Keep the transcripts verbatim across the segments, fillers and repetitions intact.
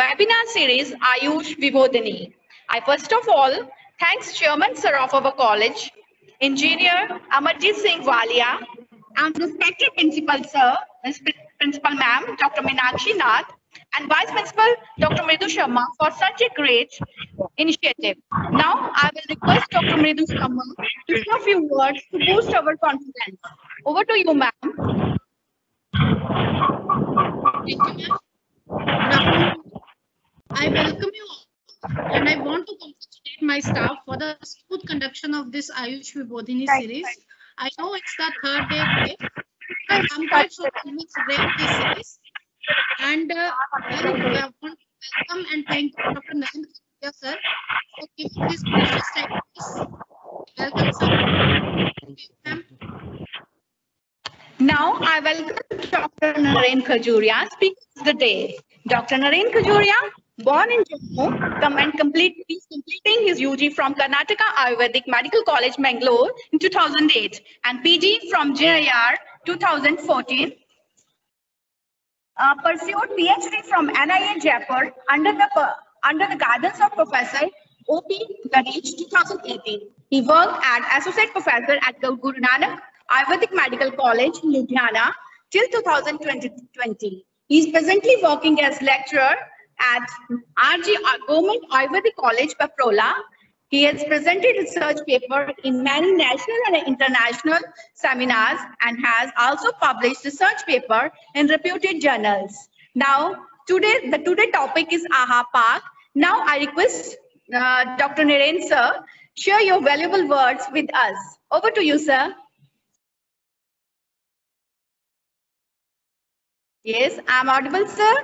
webinar series Ayush Vibodhini. I first of all thanks Chairman Sir of our college, Engineer Amarjit Singh Walia, and respected Principal Sir, Principal Ma'am, Doctor Meenakshi Nath, and Vice Principal Doctor Mridu Sharma for such a great initiative. Now I will request Doctor Mridu Sharma to say a few words to boost our confidence. Over to you, ma'am. Thank you, ma'am. I welcome you all, and I want to congratulate my staff for the smooth conduction of this Ayush Vibodhini series. I know it's the third day today. I'm quite sure we will rate this series. And uh, well, I want to welcome and thank Doctor Naren Khajuria sir for giving this precious time to us. Welcome, sir. Now I welcome Doctor Naren Khajuria, speaker of the day. Doctor Naren Khajuria, born in Jammu, come and complete, he's completing his U G from Karnataka Ayurvedic Medical College, Mangalore in two thousand eight and P G from J I R two thousand fourteen. Uh, pursued P H D from N I A Jaipur under the uh, under the guidance of Professor O P Ganesh two thousand eighteen. He worked as Associate Professor at Guru Nanak Ayurvedic Medical College, Ludhiana till two thousand twenty. He is presently working as lecturer at R G Government Ayurvedic College, Paprola. He has presented research paper in many national and international seminars and has also published research paper in reputed journals. Now, today the today topic is AHA Pak. Now, I request uh, Doctor Naren sir, share your valuable words with us. Over to you, sir. Yes, I'm audible, sir.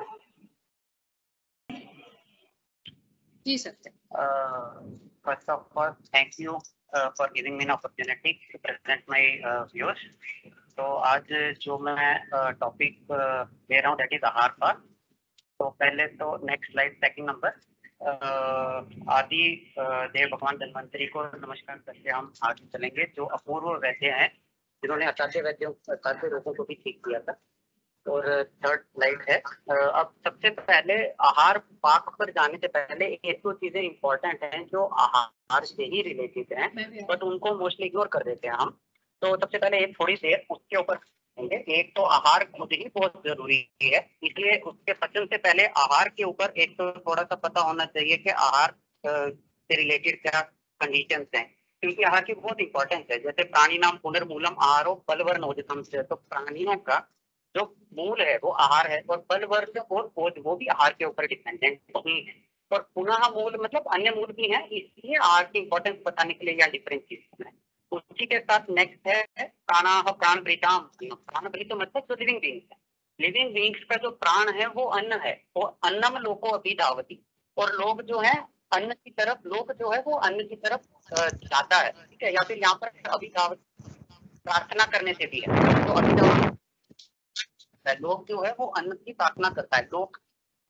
Yes, sir. Uh, first of all, thank you uh, for giving me an opportunity to present my uh, views. तो आज जो मैं topic uh, ले रहा हूँ that is आहार पाक. तो पहले तो नेक्स्ट स्लाइड सेकंड नंबर आदि देव भगवान धन्वंतरी को नमस्कार करके हम आगे चलेंगे, जो अपूर्व वैद्य हैं जिन्होंने असाध्य वैद्यों असाध्य रोगों को भी ठीक किया था. और थर्ड स्लाइड है. अब सबसे पहले आहार पाक पर जाने से पहले एक दो चीजें इंपॉर्टेंट हैं जो आहार से ही रिलेटेड हैं, बट उनको मोस्टली इग्नोर कर देते हैं हम. तो सबसे पहले एक थोड़ी देर उसके ऊपर. एक तो आहार खुद ही बहुत जरूरी है, इसलिए उसके पचन से पहले आहार के ऊपर एक तो थोड़ा सा पता होना चाहिए कि आहार से रिलेटेड क्या कंडीशंस हैं, क्योंकि आहार की बहुत इंपॉर्टेंस है. जैसे प्राणी नाम पुनर्मूलम आहारो बलवर नोजतम से, तो प्राणियों का जो मूल है वो आहार है और बल वर्ग और बोझ वो भी आहार के ऊपर डिपेंडेंट नहीं है. और पुनः मूल मतलब अन्य मूल भी है, इसलिए आहार की इंपॉर्टेंस बताने के लिए यह डिफरेंशिएशन है. उसी के साथ नेक्स्ट है प्राणाह प्राण प्रीताम. प्राण प्रीत मतलब जो लिविंग बींग्स है. लिविंग बींग्स का जो प्राण है वो अन्न है, वो अन्नम लोको अभिधावती. और लोग जो है अन्न की तरफ, लोग जो है वो अन्न की तरफ जाता है, ठीक है. या फिर यहाँ पर अभिधावती प्रार्थना करने से भी है. तो अभिधावती लोग जो है वो अन्न की प्रार्थना करता है, लोग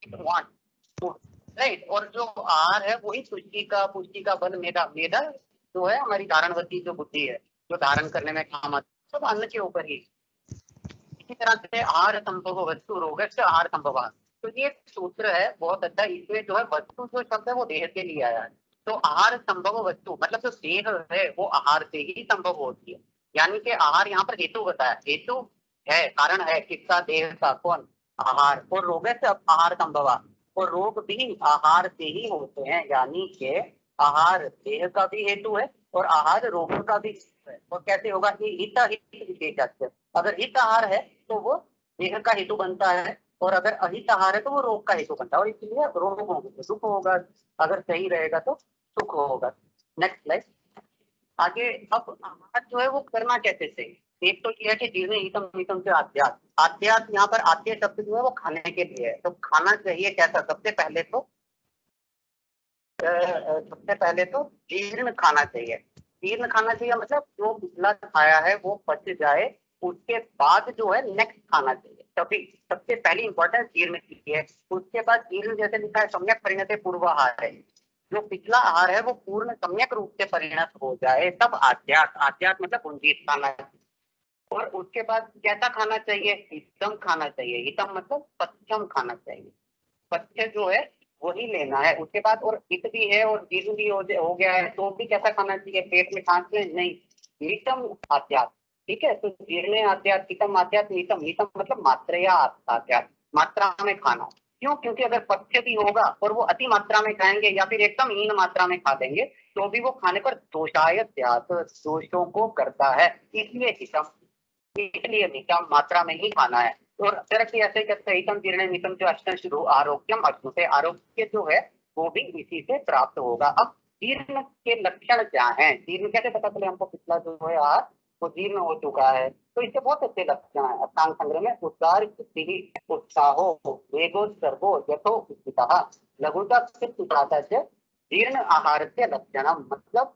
राइट. और जो आहार है वही पुष्टि का पुष्टि का बल मेधा मेधा जो है हमारी धारणवती जो बुद्धि है, जो धारण करने में काम आती है, सब अन्न के ऊपर ही. इसी तरह से आहार संभव वस्तु रोग से आहार संभव. तो ये सूत्र है बहुत अच्छा. इसमें जो है वस्तु जो शब्द है वो देह के लिए आया है. तो आहार संभव वस्तु मतलब जो देह है वो आहार से ही संभव होती है. यानी कि आहार यहाँ पर हेतु बताया, हेतु है, कारण है किसका, देह का. कौन? आहार. और रोग से आहार संभव, और रोग भी आहार से ही होते हैं. यानी कि आहार देह का भी हेतु है और आहार रोग का भी है. और कैसे होगा? हित हित विशेष. अगर हित आहार है तो वो देह का हेतु बनता है, और अगर अहित आहार है तो वो रोग का हेतु बनता है. और इसलिए रोग होंगे तो सुख होगा, अगर सही रहेगा तो सुख होगा. Next slide. आगे अब आहार जो है वो करना कैसे सही. एक तो यह है कि जीर्ण हितम हितम से आध्यात्म. आध्यात्म यहाँ पर आद्य शब्द जो है वो खाने के लिए है. तो खाना चाहिए कैसा? सबसे पहले तो सबसे पहले तो जीर्ण खाना चाहिए. जीर्ण खाना चाहिए मतलब जो पिछला खाया है वो पच जाए, उसके बाद जो है नेक्स्ट खाना चाहिए. तभी सबसे पहली इंपॉर्टेंस जीर्ण की है. उसके बाद जीर्ण जैसे लिखा है सम्यक परिणत पूर्व आहार है. जो पिछला आहार है वो पूर्ण सम्यक रूप से परिणत हो जाए तब आध्यात्म. आध्यात्म मतलब पुंजीत खाना. और उसके बाद कैसा खाना चाहिए? हितम खाना चाहिए. हितम मतलब पथ्यम खाना चाहिए. पथ्य जो है वही लेना है। उसके बाद और पित्त भी है और जीर्ण भी हो, हो गया है तो भी कैसा खाना चाहिए, पेट में खांस में नहीं, मीतम आद्यात, ठीक है। तो जीर्ण आद्यात, पितम आद्यात, मीतम, मीतम मतलब मात्रेया आद्यात, मात्रा में खाना। क्यों? क्योंकि अगर पथ्य भी होगा और वो अति मात्रा में खाएंगे या फिर एकदम हीन मात्रा में खा लेंगे तो भी वो खाने पर दोषायत्यात, दोषों को करता है, इसलिए हितम, इसलिए नितम मात्रा में ही खाना है। और अक्षर ऐसे कहते हैं हितम जीर्ण मितम जो अष्टम शुरू आरोग्यम अश्नु से, आरोग्य जो है वो भी इसी से प्राप्त होगा। अब जीर्ण के लक्षण क्या हैं, जीर्ण कैसे पता चले हमको, पिछला जो है आज वो जीर्ण हो चुका है, तो इसके बहुत अच्छे लक्षण है। अष्टांग संग्रह में उद्गार स्थिति उत्साहो वेगो सर्वो यथो स्थितः लघुता से जीर्ण आहार के लक्षण, मतलब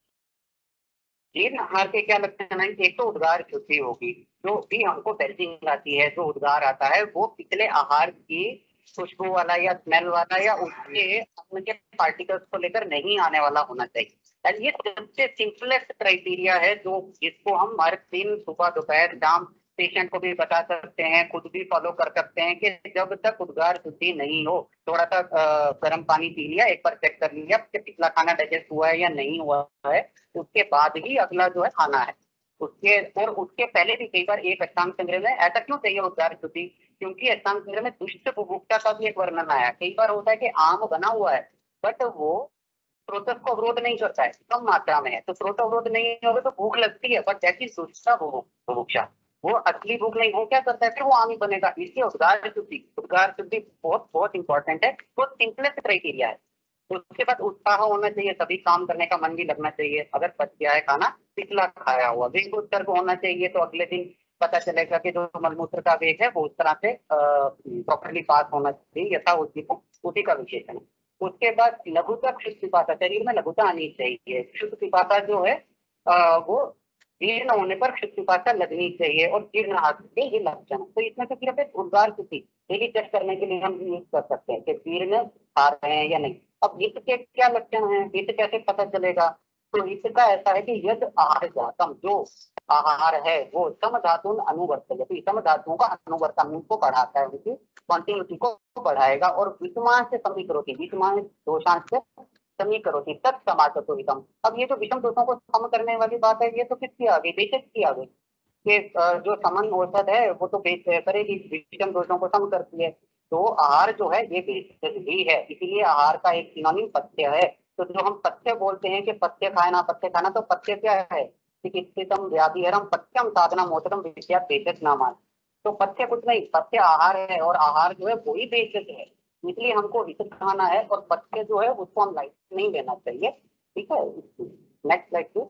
जीर्ण आहार के क्या लक्षण है, एक तो उद्गार शुद्धि होगी, जो भी हमको बेल्टिंग आती है, जो उद्गार आता है वो पिछले आहार की खुशबू वाला या स्मेल वाला या उसके उनके पार्टिकल्स को लेकर नहीं आने वाला होना चाहिए। एंड ये सबसे सिंपलेस्ट क्राइटेरिया है जो जिसको हम हर दिन सुबह दोपहर शाम पेशेंट को भी बता सकते हैं, खुद भी फॉलो कर सकते हैं कि जब तक उद्गार शुद्धि नहीं हो, थोड़ा सा गर्म पानी पी लिया, एक बार चेक कर लिया कि पिछला खाना डाइजेस्ट हुआ है या नहीं हुआ है, उसके बाद ही अगला जो है खाना है। उसके और उसके पहले भी कई बार एक अष्टांग संग्रह में ऐसा क्यों चाहिए उद्गार शुद्धि, क्योंकि अष्टांग संग्रह में दुष्ट बुभुक्षा का भी एक वर्णन आया। कई बार होता है कि आम बना हुआ है बट वो प्रोसेस को अवरोध नहीं करता है, कम मात्रा में है, तो स्रोत अवरोध नहीं होगा तो भूख लगती है, बट दैट इज दुष्ट बुभुक्षा, वो असली भूख नहीं, वो क्या करता है फिर वो आम ही बनेगा। इसलिए उद्गार शुद्धि, उद्गार शुद्धि बहुत बहुत इंपॉर्टेंट है, बहुत सिंपलेस्ट क्राइटेरिया है। उसके बाद उत्साह होना चाहिए, सभी काम करने का मन भी लगना चाहिए, अगर पच गया है खाना पिछला खाया हुआ, वेग उत्सर्ग होना चाहिए, तो अगले दिन पता चलेगा कि जो मलमूत्र का वेग है वो उस तरह से प्रॉपरली पास होना चाहिए, यथा उसी को उसी का विशेषण है। उसके बाद लघुता क्षुद्ध पिपासा, शरीर में लघुता आनी चाहिए, क्षुद्ध पिपासा जो है आ, वो जीर्ण होने पर क्षुद्ध पिपासा लगनी चाहिए और जीर्ण हाथ के ये लक्षण। तो इसमें से सिर्फ एक उद्गार शुद्धि डेली चेक करने के लिए हम यूज कर सकते हैं कि जीर्ण खा रहे हैं या नहीं। अब हित के क्या लक्षण है, हित कैसे पता चलेगा, तो हित का ऐसा है कि यद आहार जातम, जो आहार है वो सम धातु अनुवर्तन, सम धातुओं का अनुवर्तन को बढ़ाता है, उनकी कॉन्टिन्यूटी को बढ़ाएगा, और विषमान से समीकरोति, विषमान दोषांश से समीकरोति तत्समासतो हितम। अब ये जो विषम दोषों को सम करने वाली बात है, ये तो किसकी आ गई, बेशक की आ गई, कि जो समन औषध है वो तो करेगी, विषम दोषों को सम करती है। तो आहार जो है ये बेशक भी है, इसीलिए आहार का एक सिनोनिम पथ्य है। तो जो हम पथ्य बोलते हैं कि पथ्य खाना, पथ्य खाना, तो पथ्य क्या है, चिकित्सितम व्याधिहरम पथ्यम साधनम मोचकम विद्या बेशक नाम। तो पथ्य कुछ नहीं, पथ्य आहार है, और आहार जो है वही बेशक है, इसलिए हमको हित खाना है, और पथ्य जो है उसको हम लाइट नहीं लेना चाहिए, ठीक है। Next slide please.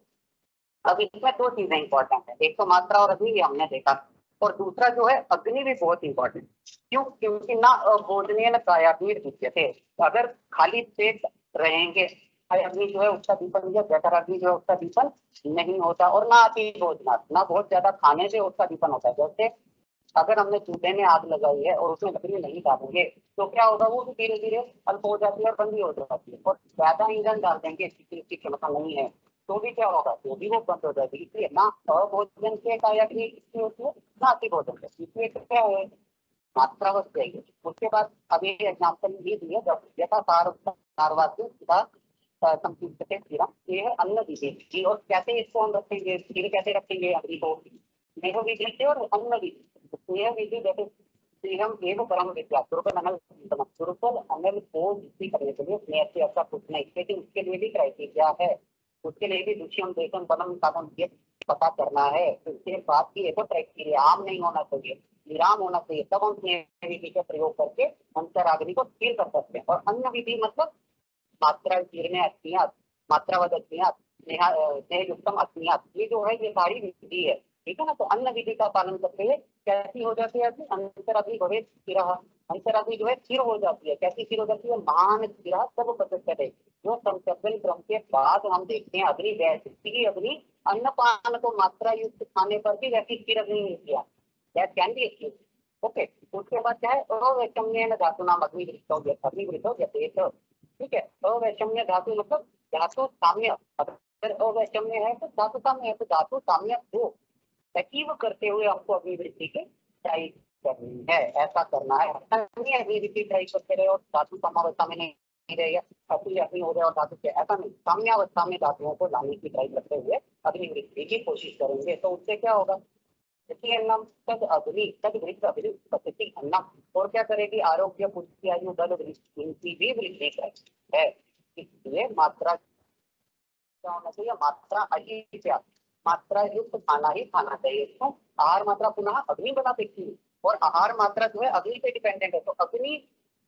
अब इसमें दो चीजें इंपॉर्टेंट है, एक तो मात्रा और अग्नि, हमने देखा, और दूसरा जो है अग्नि भी बहुत इंपॉर्टेंट। क्यों? क्योंकि ना भोजनीय न कायाग्नि थे, अगर खाली पेट रहेंगे, अग्नि जो है उसका दीपन या जठराग्नि जो है उसका दीपन नहीं होता, और ना अति भोजना, ना बहुत ज्यादा खाने से उसका दीपन होता है। जैसे अगर हमने चूल्हे में आग लगाई है और उसमें लकड़ी नहीं डालेंगे तो क्या होगा, वो भी धीरे धीरे अल्प हो जाती है और बंद हो जाती है, और ज्यादा ईंधन डाल देंगे जिसकी क्षमता नहीं है तो भी क्या होगा, तो भी वो बंद हो जाएगी। इसलिए ना अभोजन के कायाग्नि होती है, ना अति भोजन के, इसलिए क्या है, मात्रा बस जाएगी। उसके बाद अभी एग्जाम्पल ये दिए, जब यथा सारवासी संक्षिप्त स्थिरम, ये है अन्न विधि, और कैसे इसको हम रखेंगे, स्थिर कैसे रखेंगे अग्नि को, स्नेह विधि से और अन्न विधि। स्नेह विधि जैसे स्नेहम एवं परम विद्या, दुर्बल अनल दुर्बल अनल को वृद्धि करने के लिए स्नेह से अच्छा कुछ नहीं, लेकिन उसके लिए भी क्राइटेरिया है, उसके लिए भी दुष्यम देशम बलम साधन ये पता करना है। तो इसके बाद की एक क्राइटेरिया आम नहीं होना चाहिए, विराम होना चाहिए, तब हम स्नेह विधि का प्रयोग करके अंतराग्नि को स्थिर कर सकते हैं। और अन्न विधि मतलब मात्रा जीर्ण अस्मियात, मात्रावद अस्मियात, स्नेहयुक्तम अस्मियात, ये जो है ये सारी विधि है, ठीक है ना। तो अन्न विधि का पालन करते हुए कैसी हो जाती है, अंतराग्नि भवे स्थिर, अंतराग्नि जो है स्थिर हो जाती है, कैसी स्थिर हो जाती है, मान स्थिर सब पद्धति, जो संशोधन क्रम के बाद हम देखते हैं अग्नि वैसी अग्नि अन्नपान को मात्रा युक्त खाने पर भी वैसी स्थिर अग्नि मिलती है, that can be achieved, okay. उसके बाद क्या है, अवैषम्येन धातु नाम अग्निवृत्तौ अग्निवृत्तौ व्यपेत, ठीक है। अवैषम्य धातु मतलब धातु साम्य, अगर अवैषम्य है तो धातु साम्य है, तो धातु साम्य को अचीव करते हुए हमको अग्निवृत्ति के चाहिए, करनी है, ऐसा करना है। रिपीट ट्राई करते रहे और धातु समावस्था में नहीं रहे, अति अग्नि हो जाए और धातु के, ऐसा नहीं, साम्यावस्था में धातुओं को लाने की ट्राई करते हुए अग्नि वृद्धि की कोशिश करेंगे। तो उससे क्या होगा, अन्नम तद अग्नि तद वृक्ष अग्नि उपस्थिति अन्नम, और क्या करेगी, आरोग्य पुष्टि आयु बल वृद्धि इनकी भी वृद्धि है। इसलिए मात्रा क्या होना चाहिए, मात्रा अहित्या, मात्रा युक्त खाना ही खाना चाहिए। तो आहार मात्रा पुनः अग्नि बनाती, और आहार मात्रा जो है अग्नि पे डिपेंडेंट है। तो अग्नि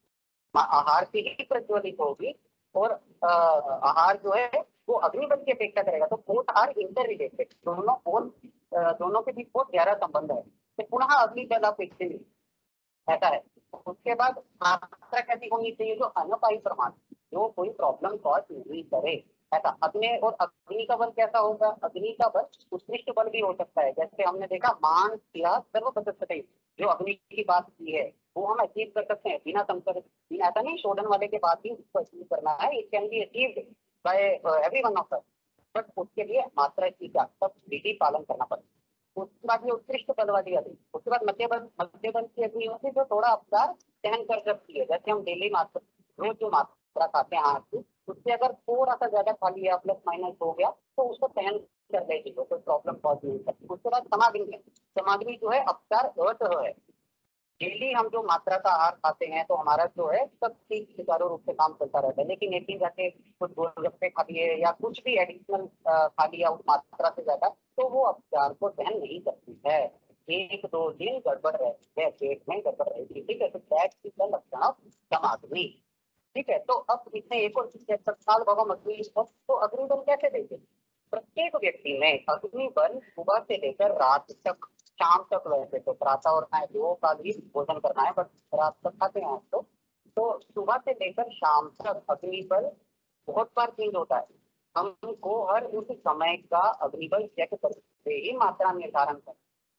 आहार से ही प्रज्वलित होगी, और आहार जो है वो अग्निबल की अपेक्षा करेगा। तो बोथ आर इंटर रिलेटेड, दोनों और दोनों के बीच बहुत गहरा संबंध है। तो पुनः अग्नि बल अपेक्षित, ऐसा है। उसके बाद मात्रा कैसी होनी चाहिए, जो अनपाई प्रमाण, जो कोई प्रॉब्लम कॉज नहीं करे, ऐसा। अग्नि और अग्नि का बल कैसा होगा, अग्नि का बल उत्कृष्ट बल भी हो सकता है। जैसे हमने देखा मान किया सर्वपदस्थते, जो अग्नि की बात की है वो हम अचीव कर सकते हैं बिना संकर, ऐसा नहीं शोधन वाले के बाद ही उसको अचीव करना है। It can be achieved by everyone of us, but उसके लिए मात्रा की क्या सब विधि पालन करना पड़ेगा। उसके बाद ये उत्कृष्ट बल वाली अग्नि, उसके बाद मध्य बल, मध्य बल की अग्नि होती है जो थोड़ा अपचार सहन कर सकती है। जैसे हम डेली मात्रा, रोज जो मात्रा खाते हैं हाथ की, उससे अगर थोड़ा सा ज्यादा खा लिया, प्लस माइनस हो गया, तो उसको सहन कर लेगी, तो कोई प्रॉब्लम कॉज नहीं करती। उसके बाद सामग्री है, सामग्री जो है अपचार अर्थ है। डेली हम जो मात्रा का आहार खाते हैं तो हमारा जो है सब ठीक सुचारू रूप से काम चलता रहता है। लेकिन एक दिन जाके कुछ गोलगप्पे खा लिए या कुछ भी एडिशनल खा लिया उस मात्रा से ज्यादा, तो वो अपचार को सहन नहीं करती है। एक दो दिन गड़बड़ रहती है, पेट में गड़बड़ रहती है, ठीक है। तो दैट इज द लक्षण ऑफ सामग्री, ठीक है। तो अब इसमें एक और चीज है, तत्काल भवम अग्नि, तो अग्निबल कैसे देते हैं। प्रत्येक व्यक्ति में अग्निबल सुबह से लेकर रात तक, शाम तक, वैसे तो प्रातः और दो का भी भोजन करना है, बट रात तक खाते हैं तो तो सुबह से लेकर शाम तक अग्निबल बहुत बार चेंज होता है। हमको हर उस समय का अग्निबल चेक करके ही मात्रा निर्धारण कर,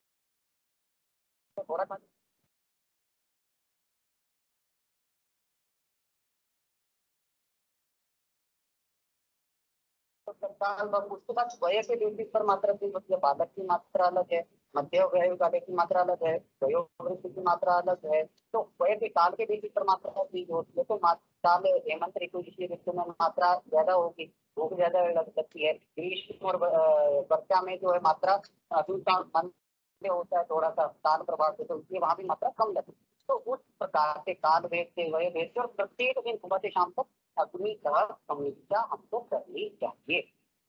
तो थोड़ा सा उसके बाद वय के बेसिस पर मात्रा चेंज होती है। बालक की मात्रा अलग है, मध्य वय वाले की मात्रा अलग है, वयोवृद्ध की मात्रा अलग है। तो वय के काल के बेसिस पर मात्रा चेंज होती है। तो काल हेमंत ऋतु जिस ऋतु में मात्रा ज्यादा होगी, भूख ज्यादा लग सकती है। ग्रीष्म और वर्षा में जो है मात्रा होता है थोड़ा सा काल प्रभाव से, तो इसलिए वहां भी मात्रा कम लगती है। तो उस प्रकार से काल भेद से, वय भेद से, और प्रत्येक दिन सुबह से शाम तक अग्नि का समीक्षा हमको करनी चाहिए।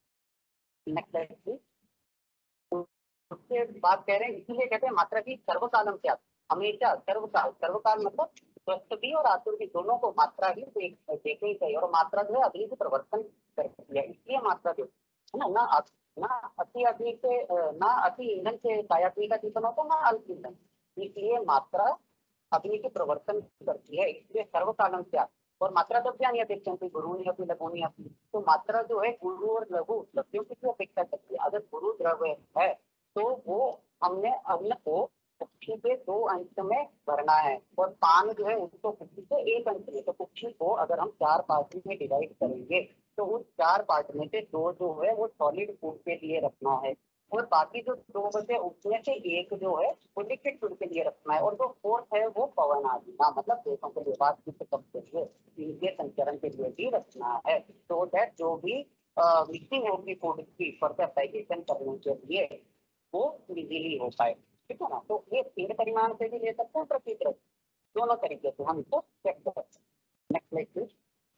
उसके बाद कह रहे हैं, इसीलिए कहते हैं मात्रा की सर्वकालम क्या, हमेशा सर्वकाल, सर्वकाल मतलब स्वस्थ भी और आतुर भी, दोनों को मात्रा ही देख देखनी चाहिए। और मात्रा जो है अग्नि से प्रवर्तन करती है, इसलिए मात्रा जो है ना, ना ना अति अग्नि से, ना अति ईंधन से कायाग्नि का जीवन होता, ना अल्प ईंधन, इसलिए मात्रा अग्नि के प्रवर्तन करती है। इसलिए सर्वकालम क्या, और मात्रा द्रव्यानि अपेक्षन्ते गुरूणि अपि लघूनि अपि, तो मात्रा जो है गुरु और लघु द्रव्यों की अपेक्षा करती है। अगर गुरु द्रव्य है तो वो हमने अन्न को कुक्षी के दो अंश में भरना है, और पान जो है उसको कुक्षी से एक अंश में। तो कुक्षी को अगर हम चार पार्ट में डिवाइड करेंगे तो उस चार पार्ट में से दो जो है वो सॉलिड फूड के लिए रखना है, और बाकी जो दो बचे उसमें से एक जो है वो लिक्विड फूड के लिए रखना है, और जो फोर्थ है वो पवन आदि का, मतलब देशों के लिए, बातचीत के लिए, इनके संचरण के लिए भी रखना है। तो दैट जो भी मिक्सिंग होगी फूड की फर्दर डाइजेशन करने के लिए वो इजीली हो पाए, ठीक है ना। तो ये तीन परिमाण से भी ले सकते हैं, प्रतीक दोनों तरीके से हम इसको चेक कर सकते हैं। Next slide please.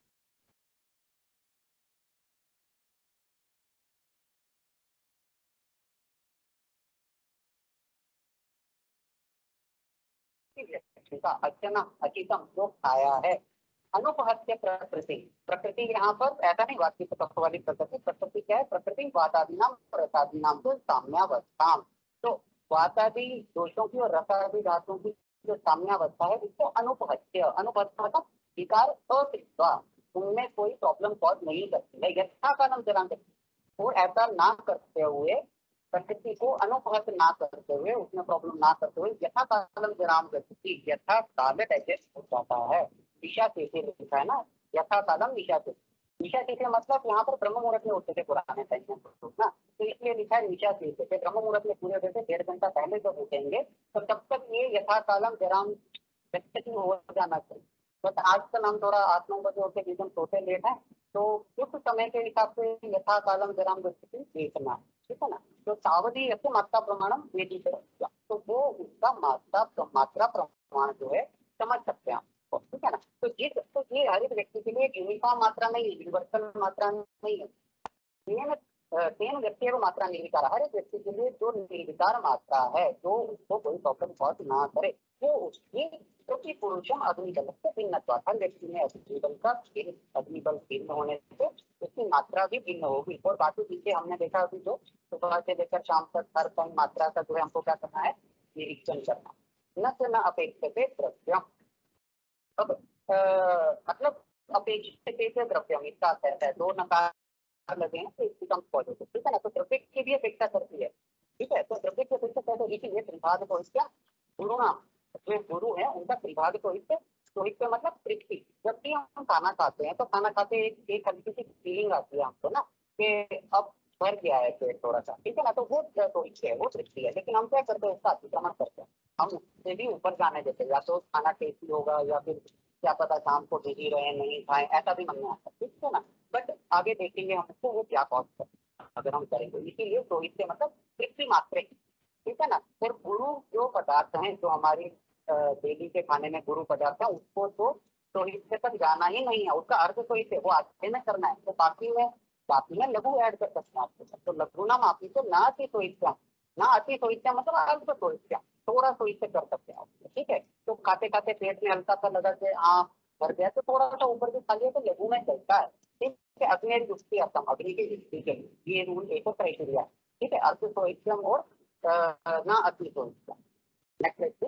अच्छा ना, अचितम जो खाया है, अनुपहत्य प्रकृति, प्रकृति यहाँ पर ऐसा नहीं वाक्य तत्व वाली प्रकृति, प्रकृति क्या है, प्रकृति वातादि नाम रसादि नाम तो साम्यावस्था, तो वातादि दोषों की और रसादि धातुओं की जो साम्यावस्था है इसको अनुपहत्य, अनुपहत्य मतलब विकार अकृत्वा, उनमें कोई प्रॉब्लम कॉज नहीं करती है, यथा कालम जरा, और ऐसा ना करते हुए, प्रकृति को अनुपहत ना करते हुए, उसमें प्रॉब्लम ना करते हुए, यथा कालम विराम गति, यथा काल डाइजेस्ट हो जाता है। दिशा से लिखा है ना, यथा कालम दिशा से, निशा तीसरे मतलब यहाँ पर ब्रह्म मुहूर्त में उठते थे पुराने टाइम में ना, तो इसलिए लिखा है निशा तीसरे थे, ब्रह्म मुहूर्त में पूरे होते थे, डेढ़ घंटा पहले जब उठेंगे तो तब तक ये यथा कालम जराम व्यक्ति हो जाना चाहिए। बट आजकल हम थोड़ा आठ नौ बजे उठे जिस सोते लेट है, तो उस समय के हिसाब से यथा कालम जराम व्यक्ति देखना, ठीक है ना। तो सावधि ऐसे मात्रा प्रमाणम वेदी से, तो वो उसका मात्रा मात्रा प्रमाण जो है समझ सकते हैं आप, ठीक है ना। तो जिस तो ये हर एक व्यक्ति के लिए यूनिफॉर्म मात्रा नहीं है, यूनिवर्सल मात्रा नहीं है, तीन तीन व्यक्ति को मात्रा निर्विकार, हर एक व्यक्ति के लिए जो निर्विकार मात्रा है, जो उसको कोई प्रॉब्लम कॉज ना करे, वो उसकी क्योंकि पुरुषम अग्निबल से भिन्न, हर व्यक्ति में अग्निबल का अग्निबल भिन्न होने से उसकी मात्रा भी भिन्न होगी। और बाकी चीजें हमने देखा अभी जो सुबह से लेकर शाम तक हर टाइम मात्रा का जो है हमको क्या करना है, निरीक्षण करना, न से न अपेक्षते द्रव्यम। अब मतलब अपेक्षित द्रव्यम इसका अर्थ है, दो नकार लगे हैं तो इसकी कम पॉजिटिव, ठीक है ना। तो द्रव्य की भी अपेक्षा करती है, ठीक है। तो द्रव्य की अपेक्षा करते हैं, इसीलिए त्रिभाग को इसका गुरु नाम, जो गुरु है उनका त्रिभाग को इससे, तो इससे मतलब तृप्ति, जब भी हम खाना खाते हैं तो खाना खाते एक एक हल्की सी फीलिंग आती है हमको ना, कि अब भर गया है पेट थोड़ा सा, ठीक है ना। तो वो तो इच्छा है, वो तृप्ति है। लेकिन हम क्या करते हैं, उसका अतिक्रमण करते हैं, हम उससे भी ऊपर जाने देते हैं, या तो खाना टेस्टी होगा या फिर क्या पता शाम को बिजी रहे नहीं खाएं, ऐसा भी मन में आता है, ठीक है ना। बट आगे देखेंगे हमको वो क्या कॉस्ट है अगर हम करेंगे। इसीलिए तो इससे मतलब तृप्ति मात्रे, ठीक है ना। फिर गुरु जो पदार्थ हैं, जो हमारी डेली के खाने में गुरु पदार्थ है, उसको तो तो इससे तक जाना ही नहीं है, उसका अर्थ तो इसे वो आगे में करना है। तो बाकी में बाकी में लघु ऐड कर सकते हैं आपको, तो लघु ना मापी तो ना अति तो इच्छा, ना अति तो इच्छा मतलब अर्थ तो इच्छा, थोड़ा तो इससे कर सकते हैं आप, ठीक है। तो खाते खाते पेट में हल्का सा लगा के हाँ भर गया, तो थोड़ा सा ऊपर भी खा लिया तो लघु में चलता है, ठीक है। अग्नि युक्ति अर्थम, अग्नि की युक्ति के लिए ये रूल एक क्राइटेरिया, ठीक है। अर्थ तो इच्छा और ना अति तो इच्छा। नेक्स्ट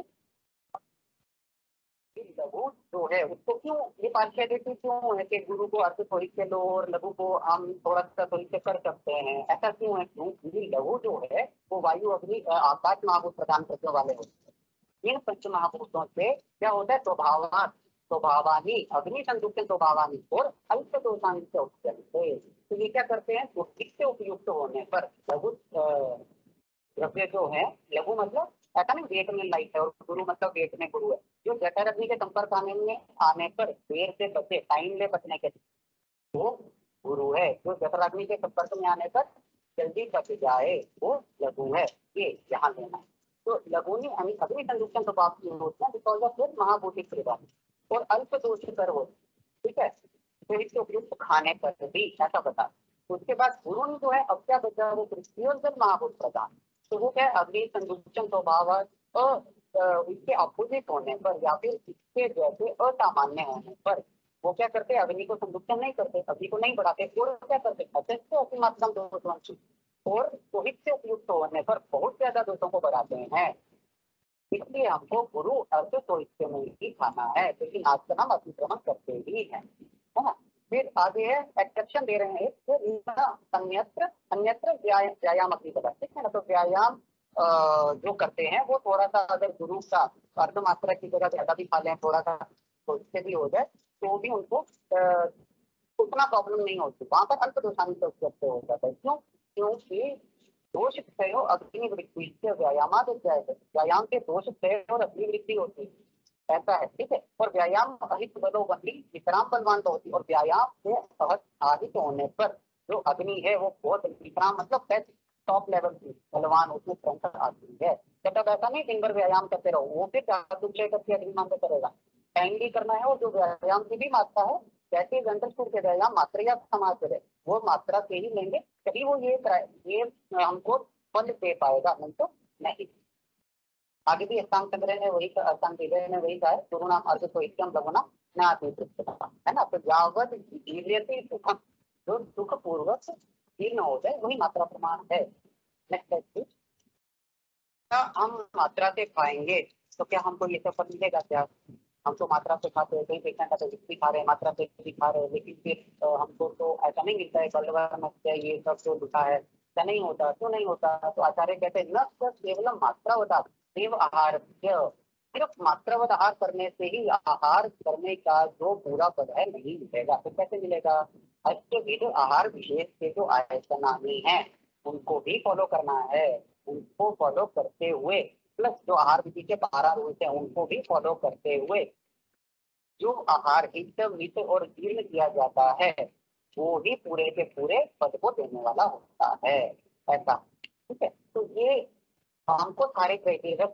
लघु जो है उसको क्यों ये पार्शियलिटी क्यों है कि गुरु को अर्थ थोड़ी से लो और लघु को हम थोड़ा सा थोड़ी से कर सकते हैं, ऐसा क्यों है? क्योंकि लघु जो है वो वायु अग्नि आकाश महाभूत प्रदान करने वाले होते हैं। इन पंच महाभूतों से क्या होता है, स्वभावान स्वभावानी अग्नि संयुक्त स्वभावानी और अल्प दोषांश से उपजते। तो ये क्या करते हैं, से उपयुक्त होने पर लघु द्रव्य जो है, लघु मतलब ऐसा नहीं वेट में लाइट है और गुरु मतलब वेट में गुरु है, जो जठर अग्नि के संपर्क आने में आने पर देर से बचे, टाइम ले बचने के वो गुरु है। जो जठर अग्नि के संपर्क में आने पर जल्दी बच जाए वो लघु है, ये यहाँ लेना है। तो लघुनी अग्नि संयुक्त स्वभाव की होती है बिकॉज ऑफ दिस महाभूतिक प्रभाव और अल्प दोष कर हो, ठीक है। तो इसके उपयुक्त खाने पर भी ऐसा बता। उसके बाद गुरु जो है अब क्या बचा, वो पृथ्वी और जल महाभूत प्रदान, तो वो क्या अग्नि संयुक्त स्वभाव इसके अपोजिट होने पर या फिर इसके जैसे असामान्य होने पर वो क्या करते हैं, अग्नि को संयुक्तन नहीं करते, अग्नि को नहीं बढ़ाते, और क्या करते हैं मात्रा दोषवंशी और रोहित से उपयुक्त होने पर बहुत ज्यादा दोषों को बढ़ाते हैं। इसलिए हमको गुरु अर्थ तो इसके में ही खाना है, लेकिन आजकल हम अतिक्रमण करते ही हैं, है ना। फिर आगे है एक्सेप्शन दे रहे हैं, अन्यत्र अन्यत्र व्यायाम अपनी तरह, ठीक है ना। तो व्यायाम जो करते हैं वो थोड़ा सा अगर गुरु का अर्ध मात्रा की जगह ज्यादा भी खा लें थोड़ा सा, तो इससे भी हो जाए तो भी उनको उतना प्रॉब्लम नहीं होती, वहां पर अल्प दोषानी से उपलब्ध हो जाता है। क्यों? क्योंकि दोष क्षय अग्नि वृद्धि से व्यायाम व्यायाम के दोष क्षय और अग्नि वृद्धि होती है, ऐसा है, ठीक है। और व्यायाम अहित बलोबंदी विश्राम बलवान तो होती है, और व्यायाम से अहित होने पर जो अग्नि है वो बहुत विश्राम मतलब टॉप लेवल की बलवान उसमें स्ट्रेंथ आती है। जब ऐसा नहीं दिन भर व्यायाम करते रहो, वो फिर क्षय करके अग्नि मान करेगा, टाइमली करना है। और जो व्यायाम की भी मात्रा है, जैसे जनरल स्कूल के व्यायाम मात्रा या समाज है वो मात्रा से ही लेंगे, तभी वो ये ये हमको फल दे पाएगा, नहीं तो नहीं। आगे भी अष्टांग चंद्र ने वही अष्टांग ने वही कहा है, गुरु नाम अर्थ तो इष्टम लघुना न है ना। तो यावत जीव्यते सुखम, जो सुख पूर्वक जीर्ण हो जाए वही मात्रा प्रमाण है। नेक्स्ट, हम मात्रा से खाएंगे तो क्या हमको ये सब फल मिलेगा? क्या हम तो मात्रा से खाते हैं, कहीं पेशेंट का तो भी खा रहे हैं, मात्रा से भी खा रहे हैं, लेकिन फिर हमको तो ऐसा नहीं मिलता है बल्लवा ये सब जो लिखा है ऐसा नहीं होता, क्यों नहीं होता? तो आचार्य कहते हैं न केवल मात्रावत देव आहार, सिर्फ मात्रावत आहार करने से ही आहार करने का जो पूरा पद है नहीं मिलेगा। तो कैसे मिलेगा? अष्टविध आहार विशेष के जो आयतनानी है उनको भी फॉलो करना है, उनको फॉलो करते हुए प्लस जो आहार विधि के बारह रूल्स हैं उनको भी फॉलो करते हुए जो आहार हित मित और जीर्ण किया जाता है वो ही पूरे के पूरे पद को देने वाला होता है, ऐसा। ठीक है, तो ये हमको सारे क्राइटेरिया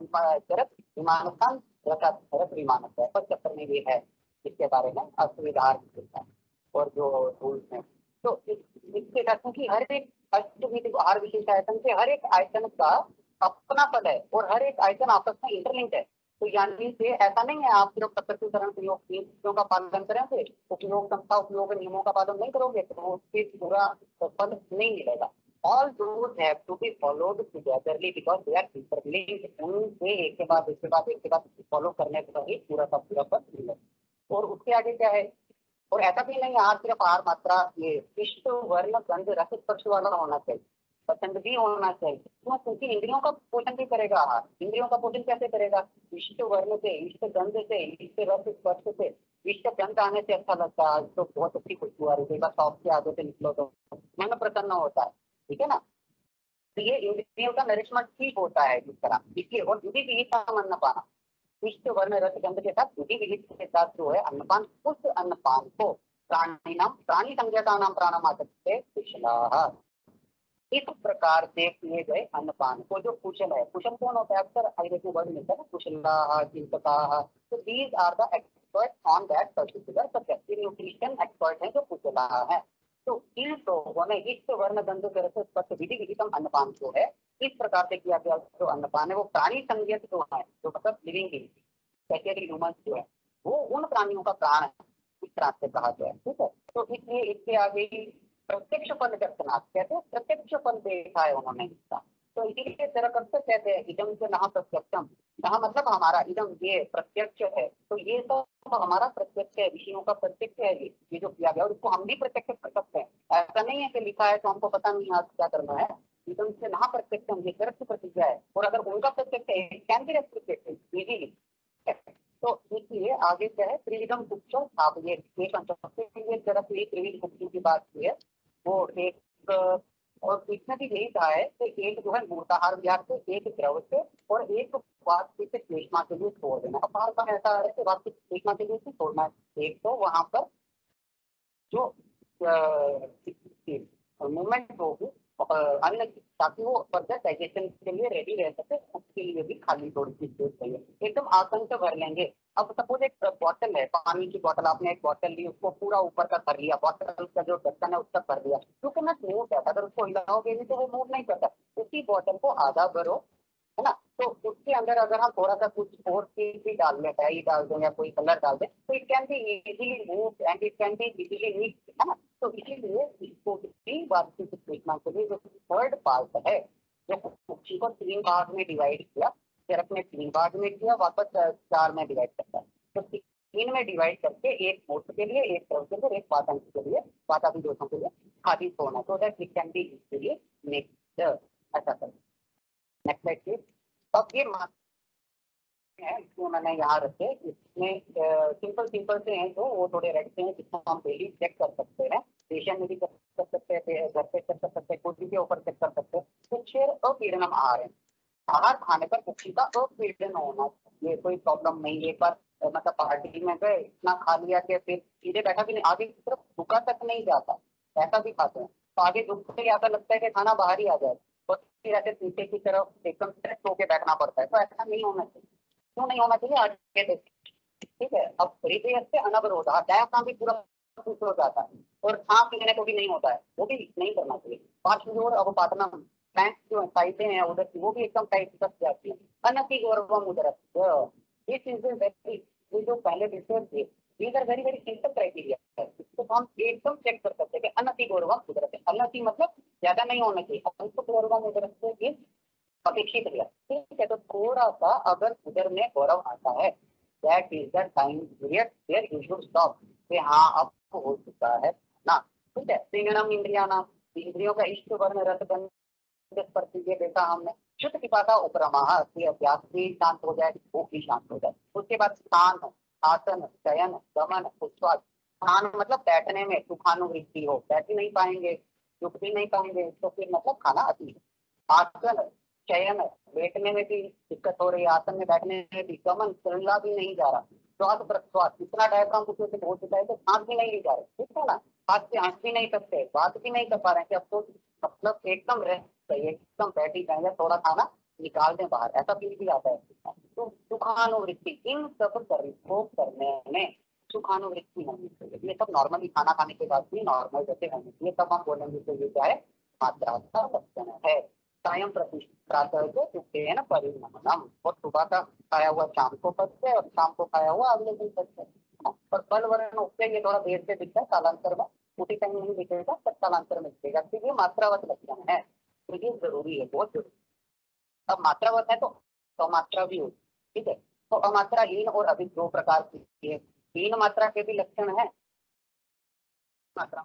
रस विमानता रस विमानता है पचहत्तर में भी है इसके बारे में असुविधा और जो रूल्स हैं। तो इसके कहते हैं कि हर एक अष्टविध आहार विशेष आयतन से हर एक आयतन का अपना पद है और हर एक आयतन आपस में इंटरलिंक्ड है। तो यानी से ऐसा नहीं है आप सिर्फ प्रकृतिकरण प्रयोग नियमों का पालन करेंगे, उपयोग संस्था उपयोग नियमों का पालन नहीं करोगे तो उसके पूरा फल नहीं मिलेगा। All those have to be followed togetherly because they are interlinked। उनसे एक के बाद एक के बाद एक के बाद फॉलो करने पर ही पूरा का पूरा फल मिलेगा। और उसके आगे क्या है, और ऐसा भी नहीं आहार सिर्फ आहार मात्रा ये इष्ट वर्ण गंध रस स्पर्श वाला होना चाहिए, पसंद भी होना चाहिए क्यों, क्योंकि इंद्रियों का पोषण भी करेगा आहार। इंद्रियों का पोषण कैसे करेगा, इष्ट वर्ण से, इष्ट गंध से, इष्ट रस स्पर्श से। इष्ट गंध आने से अच्छा लगता है, तो बहुत अच्छी खुशबू आ रही है, शॉप के आगे से निकलो तो मन प्रसन्न होता है, ठीक है ना। तो ये इंद्रियों का नरिशमेंट ठीक होता है इस तरह, इसलिए। और विधि विहित अन्न पाना, इष्ट वर्ण रस गंध के साथ विधि विहित के साथ जो है अन्नपान, उस अन्नपान को प्राणी नाम प्राणी संज्ञाता नाम प्राणमात्र कुशला, इस प्रकार से किए गए अन्नपान को जो कुशल है, कुशल कौन होता है, अक्सर आयुर्वेद वर्ड मिलता है कुशला चिंतका, तो these are the expert on that particular subject, nutrition expert है जो कुशला है। तो इन लोगों ने इष्ट वर्ण गंध रस स्पर्श विधि विहितम अन्नपान जो है इस प्रकार से किया गया जो अन्नपान है वो प्राणी संज्ञक जो है, जो मतलब लिविंग ह्यूमन जो है वो उन प्राणियों का प्राण है, इस तरह से कहा गया है। ठीक है, तो इसलिए इसके आगे ही प्रत्यक्ष फल दर्शनाथ कहते हैं, प्रत्यक्ष फल देखा है उन्होंने इसका। तो इसीलिए तरह कहते हैं इदम से नहा प्रत्यक्षम, नहा मतलब हमारा, इदम ये प्रत्यक्ष है, तो ये सब तो हमारा प्रत्यक्ष है, विषयों का प्रत्यक्ष है ये ये जो किया गया, और इसको हम भी प्रत्यक्ष कर सकते हैं। ऐसा नहीं है कि लिखा है तो हमको पता नहीं आज क्या करना है, इदम से नहा प्रत्यक्षम ये तरह की प्रतिज्ञा है, और अगर उनका प्रत्यक्ष है कैन बी रेस्ट्रिक्टेड इजीली। तो इसलिए आगे क्या है, त्रिविधम कुक्षम आप ये त्रिविध कुक्षों की बात की है वो एक, और इसमें भी यही कहा है कि एक जो है मूर्ताहार विहार से, एक द्रव से और एक वास्तविक श्लेष्मा के लिए छोड़ देना। अपार का ऐसा है कि वास्तविक श्लेष्मा के लिए छोड़ना है, एक तो वहां पर जो मूवमेंट होगी अन्न की, ताकि वो फर्दर डाइजेशन के लिए रेडी रह सके, उसके लिए भी खाली थोड़ी सी स्पेस चाहिए, एकदम आसन से भर लेंगे। अब सपोज एक बॉटल है, पानी की बॉटल, आपने एक बॉटल ली, उसको पूरा ऊपर का कर लिया, बॉटल का जो ढक्कन है उसका कर दिया, क्योंकि ना मूव करता, अगर उसको हिलाओगे भी तो वो मूव नहीं करता। उसी बॉटल को आधा भरो, है ना, तो उसके अंदर अगर हम थोड़ा सा कुछ और चीज भी डाल लें, डाई डाल दें या कोई कलर डाल दें, तो it can be easily move and it can be easily mix, है ना। तो इसीलिए इसको भी वास्तविक श्लेष्मा के लिए जो थर्ड पार्ट है, जो कुक्षी को तीन भाग में डिवाइड किया, चरक में तीन भाग में किया, वापस चार में डिवाइड करता है, तो तीन में डिवाइड करके एक मूत्र के लिए, एक द्रव के लिए, एक वातन के लिए, वातापी दोषों के लिए खादी छोड़ना, तो that it can be easily mixed, ऐसा कर। Next slide please. अब ये है जो मैंने यहाँ रखे, इसमें सिंपल सिंपल से हैं, तो वो थोड़े रखते हैं जिसको हम डेली चेक कर सकते हैं, पेशेंट में भी कर सकते हैं, घर पे चेक कर सकते हैं, कुर्सी के ऊपर चेक कर सकते हैं। तो शेर अपीडनम आहार है, आहार खाने पर कुक्षी का अपीडन होना चाहिए, कोई प्रॉब्लम नहीं। एक बार मतलब पार्टी में गए, इतना खा लिया कि फिर सीधे बैठा भी नहीं, आगे की तरफ झुका तक नहीं जाता, ऐसा भी खाते हैं, तो आगे झुक के ज्यादा लगता है कि खाना बाहर ही आ जाए, और फिर ऐसे पीछे की तरफ एकदम स्ट्रेच होके बैठना पड़ता है, तो ऐसा नहीं होना चाहिए। क्यों नहीं होना चाहिए, आगे देखिए, ठीक है। अब हृदय से अनवरोध, डायाफ्राम भी पूरा खुश हो जाता है, और सांस लेने को भी नहीं होता है, वो भी नहीं करना चाहिए। पांच जोर अवपातनम, प्लैंक जो साइडें हैं उधर की वो भी एकदम टाइट कट जाती है। अनति गौरवम उदरत, दिस इज वेरी, ये जो पहले डिस्कस थे, these are very very simple criteria है, इसको हम एकदम चेक कर सकते हैं कि अनति गौरवम उदरत, अनति मतलब ज्यादा नहीं होना चाहिए, अनति गौरवम उदरत से अपेक्षित है, ठीक है। तो थोड़ा सा अगर उधर में गौरव आता है, that is the time period where you should stop, कि हाँ अब हो चुका है ना, ठीक है। त्रिगुणम इंद्रियाणाम, इंद्रियों का इष्ट वर्ण रस गंध स्पर्श ये देखा हमने। शुद्ध पिपासा उपरमा से अभ्यास भी शांत हो जाए, वो भी शांत हो जाए। उसके बाद स्थान, आसन, शयन, गमन, उच्छ्वास, खान मतलब बैठने में सुखानुवृत्ति हो, बैठ ही नहीं पाएंगे, रुक भी नहीं पाएंगे, तो फिर मतलब खाना अति। आसन चयन, बैठने में भी दिक्कत हो रही है, आसन में बैठने में भी, गमन चलना भी नहीं जा रहा, श्वास प्रश्वास इतना डायग्राम कुछ से हो चुका है तो सांस भी नहीं ली जा रही, ठीक है ना, हाथ से हंस भी नहीं सकते, बात भी नहीं कर पा रहे हैं कि अब तो मतलब एकदम रेस्ट चाहिए, एकदम बैठ ही जाएंगे, थोड़ा खाना निकाल दें बाहर, ऐसा फील भी आता है। तो सुखानुवृत्ति, इन सब को करने में सुखानुवृत्ति होनी चाहिए, ये सब नॉर्मली खाना खाने के बाद भी नॉर्मल जैसे होनी चाहिए, तब हम बोलेंगे तो ये क्या है, मात्रा का लक्षण है। सायं प्रातः को दुखेन परिणमनम, और सुबह का खाया हुआ शाम को पचते और शाम को खाया हुआ अगले दिन पचते, पर बल वर्ण उससे ये थोड़ा देर से दिखता है, कालांतर में उसी टाइम नहीं दिखेगा, तब कालांतर में दिखेगा, क्योंकि ये मात्रावत लक्षण है, तो ये जरूरी है, बहुत जरूरी। अब मात्रावत है तो अमात्रा भी होगी, ठीक है, तो अमात्राहीन और अभी दो प्रकार की है, तीन मात्रा के भी लक्षण है मात्रा,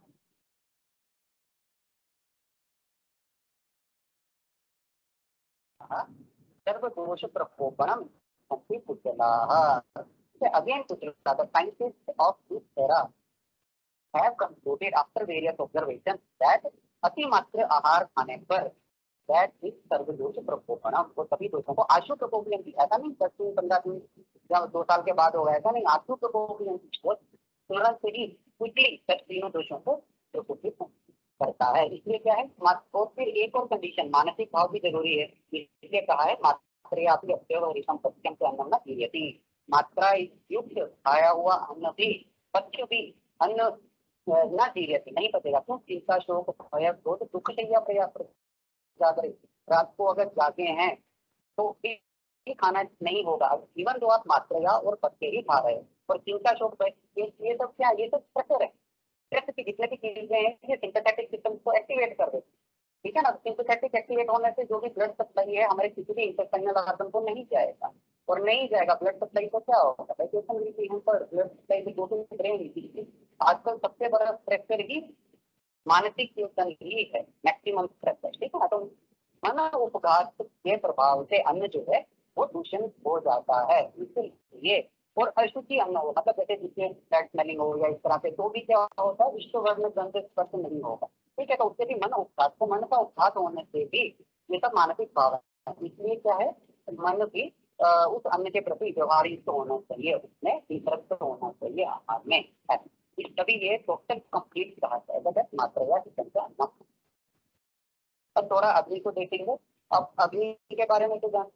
सर्वदोष प्रकोपनम कुशलाः। Again, Kushla, the scientists of this era have concluded after various observations that अतिमात्र आहार खाने पर that is सर्वदोष प्रकोपनम, वो सभी दोषों को आशु प्रकोप भी, ऐसा नहीं दस दिन पंद्रह दिन या दो साल के बाद होगा, ऐसा नहीं, आशु प्रकोप भी तुरंत से ही क्विकली तीनों दोषों को प्रकोपित करता है। इसलिए क्या है, और फिर एक और कंडीशन, मानसिक भाव भी जरूरी है, इसलिए कहा है मात्रा सत्यम से अन्न न पीयति, मात्रा युक्त खाया हुआ अन्न भी पच्य भी अन्न न जीयति, नहीं पचेगा, क्यों, चिंता शोक भय क्रोध दुख शैया प्रयास जागरे, रात को अगर जागे हैं तो ये खाना नहीं होगा, इवन तो आप मात्रा और पत्ते ही खा रहे हैं, और चिंता शोक ये ये सब क्या, ये सब प्रेशर है, स्ट्रेस की जितने भी चीजें हैं ये सिंपैथेटिक सिस्टम को एक्टिवेट कर देती, ठीक है ना, सिंपैथेटिक एक्टिवेट होने से जो भी ब्लड सप्लाई है हमारे किसी भी इंटरस्टाइनल ऑर्गन को नहीं जाएगा, और नहीं जाएगा ब्लड सप्लाई को क्या होगा, वैक्यूम पर ब्लड सप्लाई से जो भी ब्रेन, आजकल सबसे बड़ा प्रेशर ही मानसिक चिंतन ही है, मैक्सिमम प्रेशर, ठीक है ना, तो माना उपघात के प्रभाव से अन्न जो है वो दूषण हो जाता है, इसलिए, और अशुचि अन्न हो, मतलब जैसे जिससे बैड स्मेलिंग हो या इस तरह से, तो भी क्या होता है, विश्ववर्ण गंध स्पर्श नहीं होगा, ठीक है, तो उससे भी मन उपघात, तो मन का उपघात होने से भी ये सब मानसिक भाव है, इसलिए क्या है, मन भी आ, उस अन्न के प्रति व्यवहारिक होना चाहिए, उसमें वितरक्त होना चाहिए आहार में, तभी ये टोटल कंप्लीट कहा जाएगा मात्रा का अन्न। अब थोड़ा अग्नि को देखेंगे, अब अग्नि के बारे में तो जान,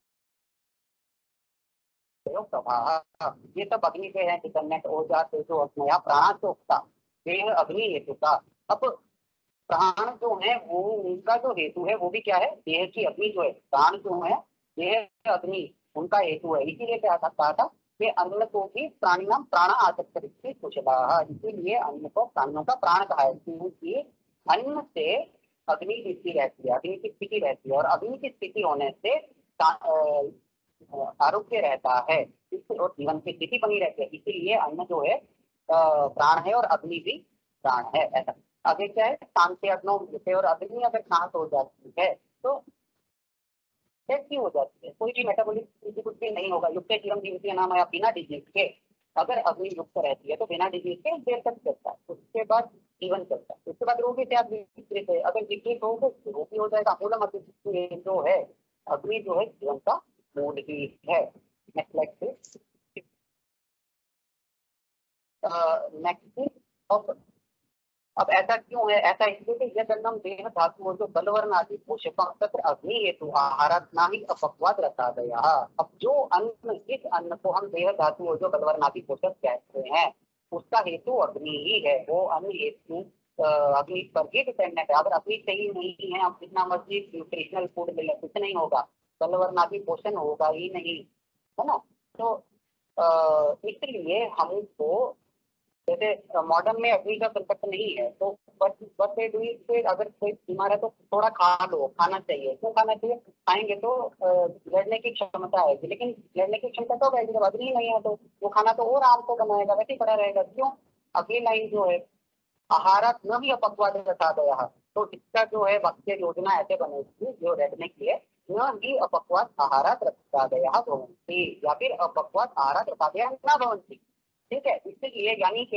ये सब अग्नि के हैं, डिपेंडेंट ऊर्जा से जो अपने प्राण से उगता देह अग्नि हेतु का, अब प्राण जो है वो उनका जो हेतु है वो भी क्या है, देह की अग्नि जो है, प्राण जो है देह अग्नि उनका हेतु है, इसीलिए क्या कहा था कि अन्न को भी प्राणी नाम प्राण आसक्त कुशला, इसीलिए अन्न को प्राणियों का प्राण कहा है, क्योंकि अन्न से अग्नि की स्थिति रहती है, अग्नि की स्थिति रहती है, और अग्नि की स्थिति होने से आरोग्य रहता है, और जीवन की स्थिति बनी रहती है, इसीलिए अन्न जो है प्राण है और अग्नि भी प्राण है, ऐसा। आगे क्या है, शांत से अग्नो से, और अग्नि अगर शांत हो जाती है तो कैसी हो जाती है, कोई भी मेटाबॉलिक कुछ भी नहीं होगा, युक्त जीवन जीवती नाम है, बिना डिजीज के अगर अग्नि युक्त रहती है तो बिना डिजीज के देर तक चलता है, उसके बाद जीवन चलता है, उसके बाद रोगी से आप विकृत है, अगर विकृत हो तो रोगी हो जाएगा, मूलम जो है अग्नि जो है जीवन का मूल ही है। नेक्स्ट नेक्स्ट अब अब ऐसा क्यों है, ऐसा इसलिए कि यह जन्म देह धातु जो बलवर्ण आदि पोषक तत्र अग्नि हेतु आहार ना ही अपक्वाद रखा गया। अब जो अन्न, इस अन्न को हम देह धातु जो बलवर्ण आदि पोषक कहते हैं उसका हेतु अग्नि ही है, वो अन्न हेतु अग्नि पर ही डिपेंडेंट है, अगर अग्नि सही नहीं है आप जितना मर्जी न्यूट्रिशनल फूड मिले कुछ नहीं होगा, बलवर्ण आदि पोषण होगा ही नहीं, है ना। तो इसलिए हमको जैसे मॉडर्न में अग्नि का संकट नहीं है तो बस बस से अगर कोई बीमार है तो थोड़ा खा लो, खाना चाहिए, क्यों खाना चाहिए, खाएंगे तो लड़ने की क्षमता है, लेकिन लड़ने की क्षमता तो है जब अग्नि नहीं है तो वो खाना तो और आम को बनाएगा, वैसे ही पड़ा रहेगा, क्यों, अगली लाइन जो है आहार न ही अपक्वाद रखा गया, तो इसका जो है वाक्य योजना ऐसे बनेगी जो रहने के लिए न ही अपक्वाद आहार रखा गया भवंती, या फिर अपक्वाद आहार रखा गया न भवंती, ठीक है। इसलिए यानी कि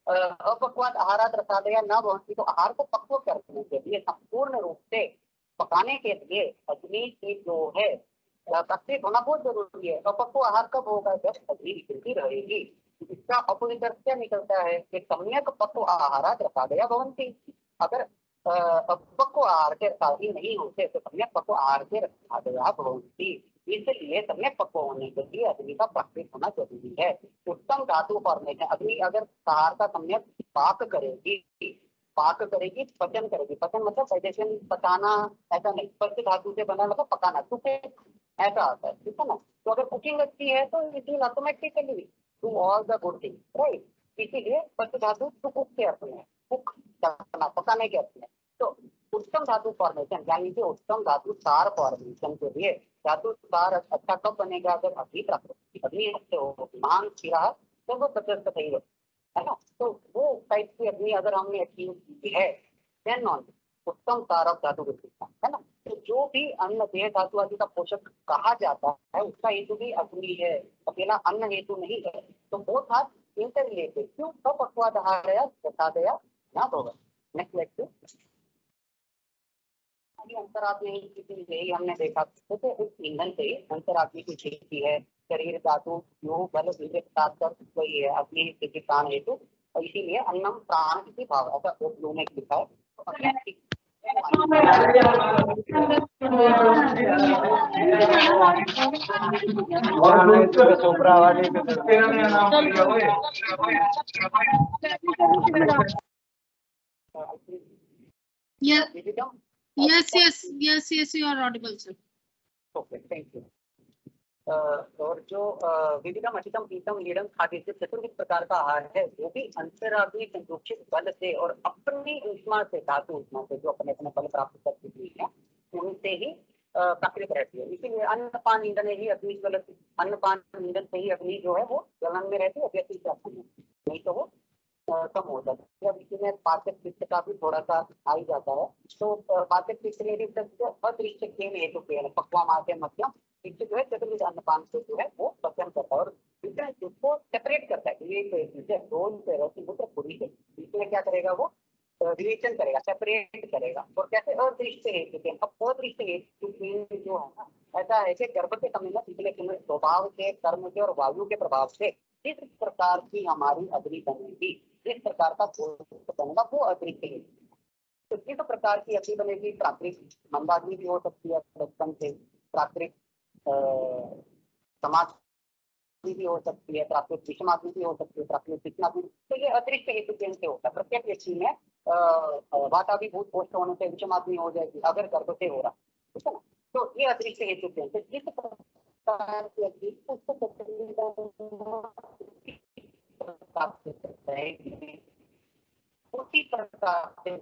अपक्वाद आहारात रसादया न भवन्ति, तो आहार को पक्व करने के लिए संपूर्ण रूप से पकाने के लिए अग्नि की जो है प्रस्तुत होना बहुत जरूरी है। अपक्व आहार कब होगा? जब अग्नि विकृति रहेगी। इसका अपोजिट अर्थ क्या निकलता है कि सम्यक पक्व आहारात रसादया भवन्ति। अगर अपक्व आहार के रसादी नहीं होते तो सम्यक पक्व आहार के रसादया भवन्ति। इसलिए सम्यक पक्व होने के लिए अग्नि का प्रस्तुत होना जरूरी है। उत्तम धातु फॉर्मेशन, अग्नि अगर आहार का सम्यक पाक करेगी, पाक करेगी, पचन करेगी। पचन मतलब डाइजेशन, पकाना ऐसा नहीं, स्पर्श धातु से बना मतलब पकाना, कुक ऐसा आता है, ठीक है ना। तो अगर कुकिंग अच्छी है तो it will automatically do all the good things, right. इसीलिए स्पर्श धातु तो कुक के अर्थ में, कुक करना, पकाने के अर्थ में। तो उत्तम धातु फॉर्मेशन यानी कि उत्तम धातु सार फॉर्मेशन के लिए धातु सार अच्छा कब बनेगा? अगर अग्नि प्राकृतिक अग्नि अच्छे हो, मान सिरा तो वो प्रशस्त सही हो, है ना। तो वो टाइप की अग्नि अगर हमने अचीव की है देन नॉन उत्तम सार ऑफ धातु विशेषता, है ना। तो जो भी अन्न देह धातु आदि का पोषक कहा जाता है उसका हेतु भी अग्नि है, अकेला अन्न हेतु नहीं है। तो वो था इंटर रिलेटेड। क्यों? तो पक्वाद आहारया रसादया न भवन्ति। नेक्स्ट लेक्चर अंतरात्मा यही हमने देखा, तो इस ईंधन से अंतरात्मा की खेती है, शरीर धातु यो बल विवेक वही है अग्नि के प्राण हेतु, और इसीलिए अन्नम प्राण की भाव ऐसा उपयोग में लिखा है। Yeah. Yes, yes, yes, yes, you are audible, sir. Okay, thank you. और जो विविधम अचितम पीतम लीडम खाद्य से चतुर्विध प्रकार का आहार है वो भी अंतराग्नि संयोजित बल से और अपनी ऊष्मा से, धातु ऊष्मा से जो अपने अपने बल प्राप्त करती हुई है उनसे ही प्राकृत रहती है। इसीलिए अन्नपान ईंधन ही अग्नि ज्वल, अन्नपान ईंधन से ही अग्नि जो है वो ज्वलन में रहती है, अव्यक्ति नहीं तो वो कम हो जाता है। जब इसी में पाचक पित्त का भी थोड़ा सा आ ही जाता है, तो पाचक पित्त में भी अतिरिक्त खेल हेतु पेड़ पक्वा माध्य मध्यम पित्त जो है चतुर्विध अन्नपान से जो है वो पचन करता है और उसको सेपरेट करता है। ये रोल से रोटी पूरी से इसमें क्या करेगा? वो रिलेशन करेगा, सेपरेट करेगा। और कैसे? अदृश्य हेतु। अब अदृश्य हेतु जो है ना, ऐसा है कि गर्भ के समय में पिछले स्वभाव से, कर्म से और वायु के प्रभाव से इस प्रकार की हमारी अग्नि बनेगी, इस प्रकार का बनेगा वो अदृश्य है। तो किस प्रकार की अग्नि बनेगी? प्राकृतिक मंदाग्नि भी हो सकती है बचपन से, प्राकृतिक समाज भी हो सकती है, प्राकृतिक विषमाग्नि भी हो सकती है, प्राकृतिक विषमाग्नि। तो ये अतिरिक्त हेतु से होता है। प्रत्येक व्यक्ति में वाताभिभूत पोस्ट होने से विषमाग्नि हो जाएगी अगर गर्भ से हो रहा, ठीक है ना। तो ये अतिरिक्त हेतु से जिस प्रकार की अग्नि उसी प्रकार से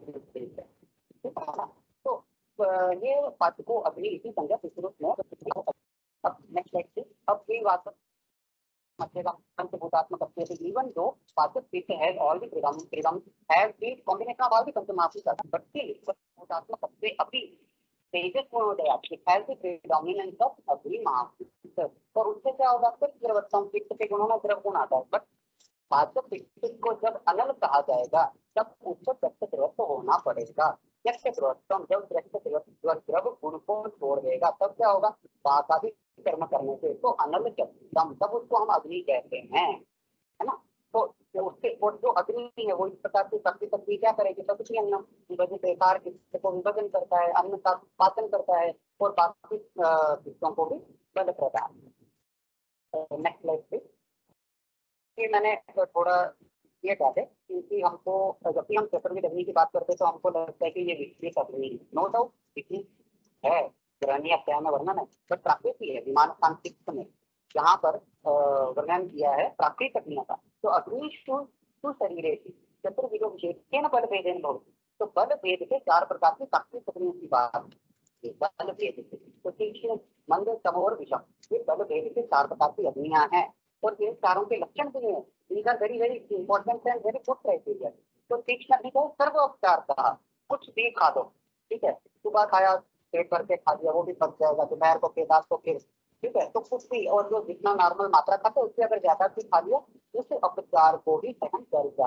तो ये पाठ को अग्नि इसी संज्ञा विस्तृत में। अब नेक्स्ट लेक्चर, अब ये बात पंचभूतात्मक even though पाचक पित्त has all the predominant have the combination of all the पंचमहाभूत, but still पंचभूतात्मक से अभी तेजस गुण हो गया, it has the predominance of अग्नि महाभूत। और उससे क्या होगा? फिर द्रवत्वम, पित्त के गुणों में द्रव गुण आता है, बट पाचक पित्त को जब अनल कहा जाएगा तब उसको दृष्ट द्रवत्व होना पड़ेगा। दृष्ट द्रवत्वम जब दृष्ट द्रव गुण को छोड़ देगा तब क्या होगा? पाकादि कर्म करने से तो अनल चम, तब उसको हम अग्नि कहते हैं, है ना। तो उसके और जो अग्नि है वो इस प्रकार की शक्ति शक्ति क्या करेगी? सबकी अन्न विभाजन बेकार को विभाजन करता है, अन्न का पाचन करता है और बाकी पित्तों को भी बल करता है। Next slide please. ये मैंने थोड़ा ये कहा है क्योंकि हमको जब भी हम चतुर्विध अग्नि की बात करते हैं तो हमको लगता है कि ये विशेष अग्नि नो डाउट विशेष है, ग्रहणी अध्याय में वर्णन है, बट प्राकृतिक है विमान सांख्यिक में जहाँ पर वर्णन किया है प्राकृतिक अग्नि का। तो अग्नि शरीर चतुर्विधो विशेष बल भेदन भवति। तो बल भेद के चार प्रकार की प्राकृतिक अग्नि की बात, बल भेद तो तीक्ष्ण मंद तम और विषम, ये बल भेद के चार प्रकार की अग्नियां हैं और इन चारों के लक्षण भी हैं। These are very very important and very good criteria। तो तीक्ष्ण अग्नि को सर्व उपचार का कुछ भी खा दो, ठीक है, सुबह खाया पेट भर के खा दिया वो भी पक जाएगा, दोपहर को फिर रात को फिर, ठीक है, तो कुछ भी, और जो जितना नॉर्मल मात्रा खाते उससे अगर ज्यादा भी खा लिया उस उपचार को भी सहन कर जाती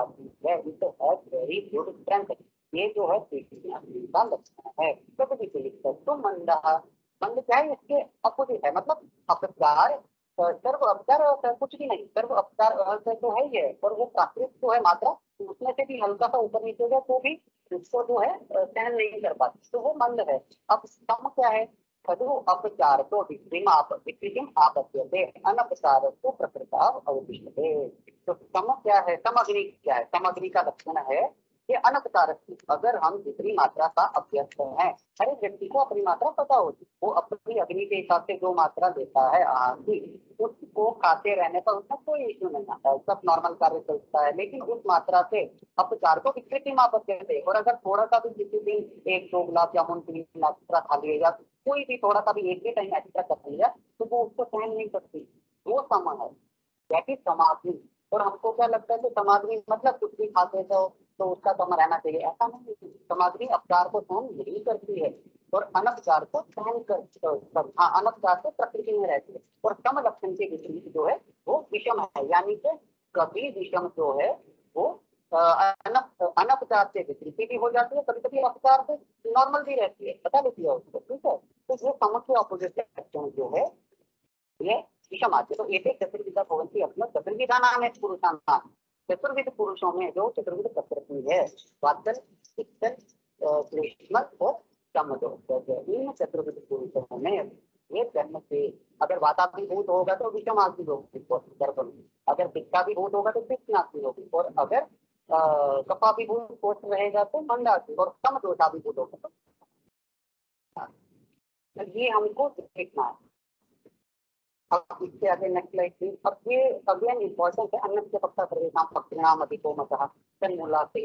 है, it has very good strength. ये जो है का लक्षण है। तो मंदः, मंद क्या है, इसके अपोजिट है, मतलब अपचार, सर्व अपचार और कुछ भी नहीं, सर्व अपचार तो है ही है, और वो प्राकृत जो है मात्रा, उसमें से भी हल्का सा ऊपर नीचे गया तो भी उसको जो है सहन नहीं कर पाती, तो वो मंद है। अब सम क्या है, खदु अपचार तो विक्रिम आप विक्रिम आपत्त्यते अनपचार तो प्रकृता अवशिष्यते। तो सम क्या है, समग्री क्या है, समग्री का लक्षण है ये अनपचारक। अगर हम जितनी मात्रा का अभ्यस्त है, हर एक व्यक्ति को अपनी मात्रा पता होती, वो अपनी अग्नि के हिसाब से जो मात्रा देता है आहार की, उसको खाते रहने पर उसमें कोई इश्यू नहीं आता है, सब नॉर्मल कार्य चलता है। लेकिन उस मात्रा से अपचार को विकृति मापते थे, और अगर थोड़ा सा भी किसी दिन एक दो गुलाब जामुन की मात्रा खा लिया या कोई भी थोड़ा सा भी एक ही टाइम एक्स्ट्रा कर लिया, तो वो उसको सहन नहीं करती, वो सम है, जैसे समाधि। और हमको क्या लगता है कि समाधि मतलब कुछ भी खाते तो तो उसका सम रहना चाहिए, ऐसा नहीं। समाधि अपचार को सहन नहीं करती है, और अनपचार को सहन कर, हाँ अनपचार से प्रकृति में रहती है। और सम लक्षण के विपरीत जो है वो विषम है, यानी कि कभी विषम जो है वो अनप अनपचार से विकृति भी हो जाती है, कभी कभी अपचार से नॉर्मल भी रहती है, पता लिखिए उसको, ठीक है। तो ये सम के ऑपोजिट लक्षण जो है ये विषम आते। तो एक चतुर्विधा भवन्ति अपना चतुर्विधा नाम है पुरुषाणाम, चतुर्विध पुरुषों में जो चतुर्विध प्रकृति है, वात्सल, पित्तल, ग्रीष्म और समदो, इन चतुर्विध पुरुषों में ये जन्म से अगर वाताभिभूत होगा तो विषमाग्नि होगी गर्भ में, अगर पित्ताभिभूत होगा तो पित्तनाग्नि होगी, और अगर कफाभिभूत कोष रहेगा तो मंदाग्नि, और समदोषाभिभूत होगा तो ये हमको देखना है। अब इससे आगे नेक्स्ट स्लाइड प्लीज। अब ये अगेन इंपॉर्टेंट है, अन्न के पक्का परिणाम परिणाम अधिको मतः तन्मूला से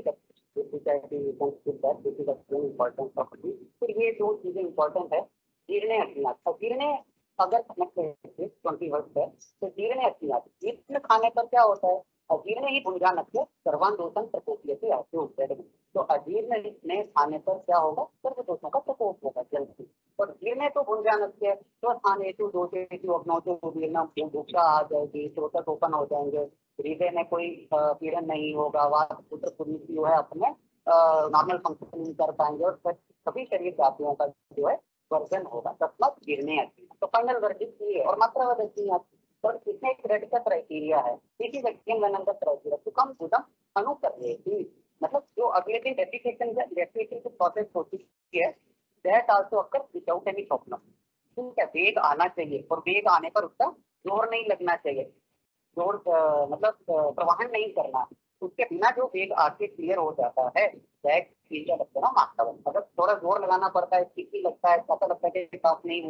इंपॉर्टेंट प्रॉपर्टी। फिर ये दो चीजें इंपॉर्टेंट है, जीर्णे अज्ञात। अब जीर्णे अगर ट्वेंटी वर्ड है तो जीर्णे अज्ञात, जीर्ण खाने पर क्या होता है, अजीर्ण ही भुंजानस्य सर्वान दोषं प्रकोप्यते आशु। तो अजीर्ण ने खाने पर क्या होगा, सर्व दोषों का प्रकोप होगा जल्दी। और जीर्ण तो भुंजानस्य तो स्थानेषु दोषेषु अग्नौषु जीर्णम, भूखा आ जाएगी, स्रोतक ओपन हो जाएंगे, हृदय में कोई पीड़न नहीं होगा, वातपुत्र पुरुष जो है अपने नॉर्मल फंक्शन नहीं कर पाएंगे, और सभी शरीर जातियों का जो है वर्जन होगा, तस्मात् जीर्णे अज्ञात। तो फाइनल वर्जित की है और मात्रा वर्जित आती, और इसमें एक क्रेडिट का क्राइटेरिया है, इसी व्यक्ति में नंबर क्राइटेरिया तो कम गुदम अनुकर्षेति, मतलब जो अगले दिन डेफिकेशन डेफिकेशन की प्रोसेस होती है, that also occur without any problem. ठीक है, वेग आना चाहिए, और वेग आने पर उसका जोर नहीं लगना चाहिए, जोर मतलब प्रवाहन नहीं करना, उसके बिना जो वेग आके क्लियर हो जाता है, बैग खींचा लगता है ना मात्रा। अगर थोड़ा जोर लगाना पड़ता है, स्टिकी लगता है, पता लगता है कि साफ नहीं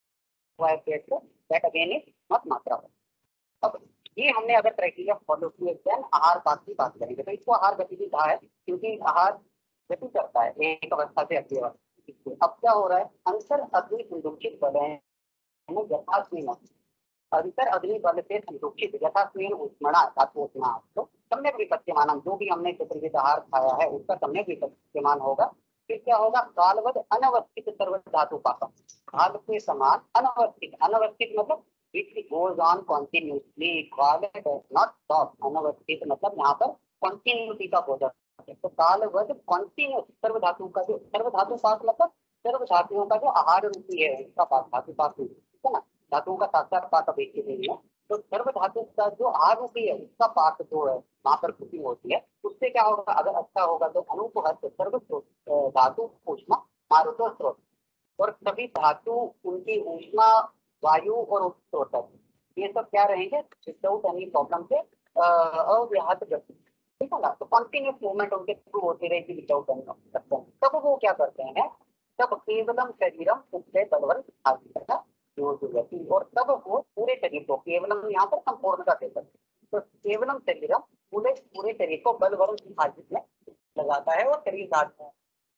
हुआ है पेट को, दैट अगेन इज नॉट मात्रा। अब ये हमने अगर क्राइटेरिया फॉलो किए, देन आहार बात की बात करेंगे। तो इसको आहार गतिविधि कहा है, क्योंकि आहार गति करता है एक अवस्था से अगली अवस्था। अब क्या हो रहा है, अंतर अग्नि संदुक्षित बल है यथास्मिन, अंतर अग्नि बल से संदुक्षित यथास्मिन उष्मणा धातुष्णा। तो सम्यक विपत्यमान, जो भी हमने चतुर्विध आहार खाया है उसका सम्यक विपत्यमान होगा। फिर क्या होगा, कालवद अनवस्थित सर्व धातु पाकम, काल के समान अनवस्थित, अनवस्थित मतलब which goes on continuously, काल does not stop, अनवस्थित मतलब यहाँ पर कंटिन्यूटी का बोझ है। तो कालवद कंटिन्यूस सर्व धातु का जो सर्व धातु पाक मतलब सर्व धातुओं का जो आहार रूपी है उसका पाक, धातु पाक, ठीक है ना, धातुओं का साक्षात पाक अब एक नहीं है। तो सर्व धातु का जो आहार रूपी है उसका पाक जो है वहां पर कुकिंग होती है, उससे क्या होगा, अगर अच्छा होगा तो अनुपहत सर्व धातु ऊष्मा मारुतो स्रोत, और सभी धातु उनकी ऊष्मा वायु और उत्सर्जक ये सब क्या रहेंगे विदाउट एनी प्रॉब्लम से अव्याहत गति, ठीक है ना। तो कंटिन्यूस मूवमेंट उनके थ्रू होती रहेगी विदाउट एनी ऑब्स्ट्रक्शन। तब वो क्या करते हैं, तब केवलम शरीरम उपसे बलवल आदि गति, और तब वो पूरे शरीर को, केवलम यहाँ पर संपूर्ण का देते हैं, तो केवलम शरीरम पूरे पूरे शरीर को बलवल हाजिर में लगाता है, और शरीर धातु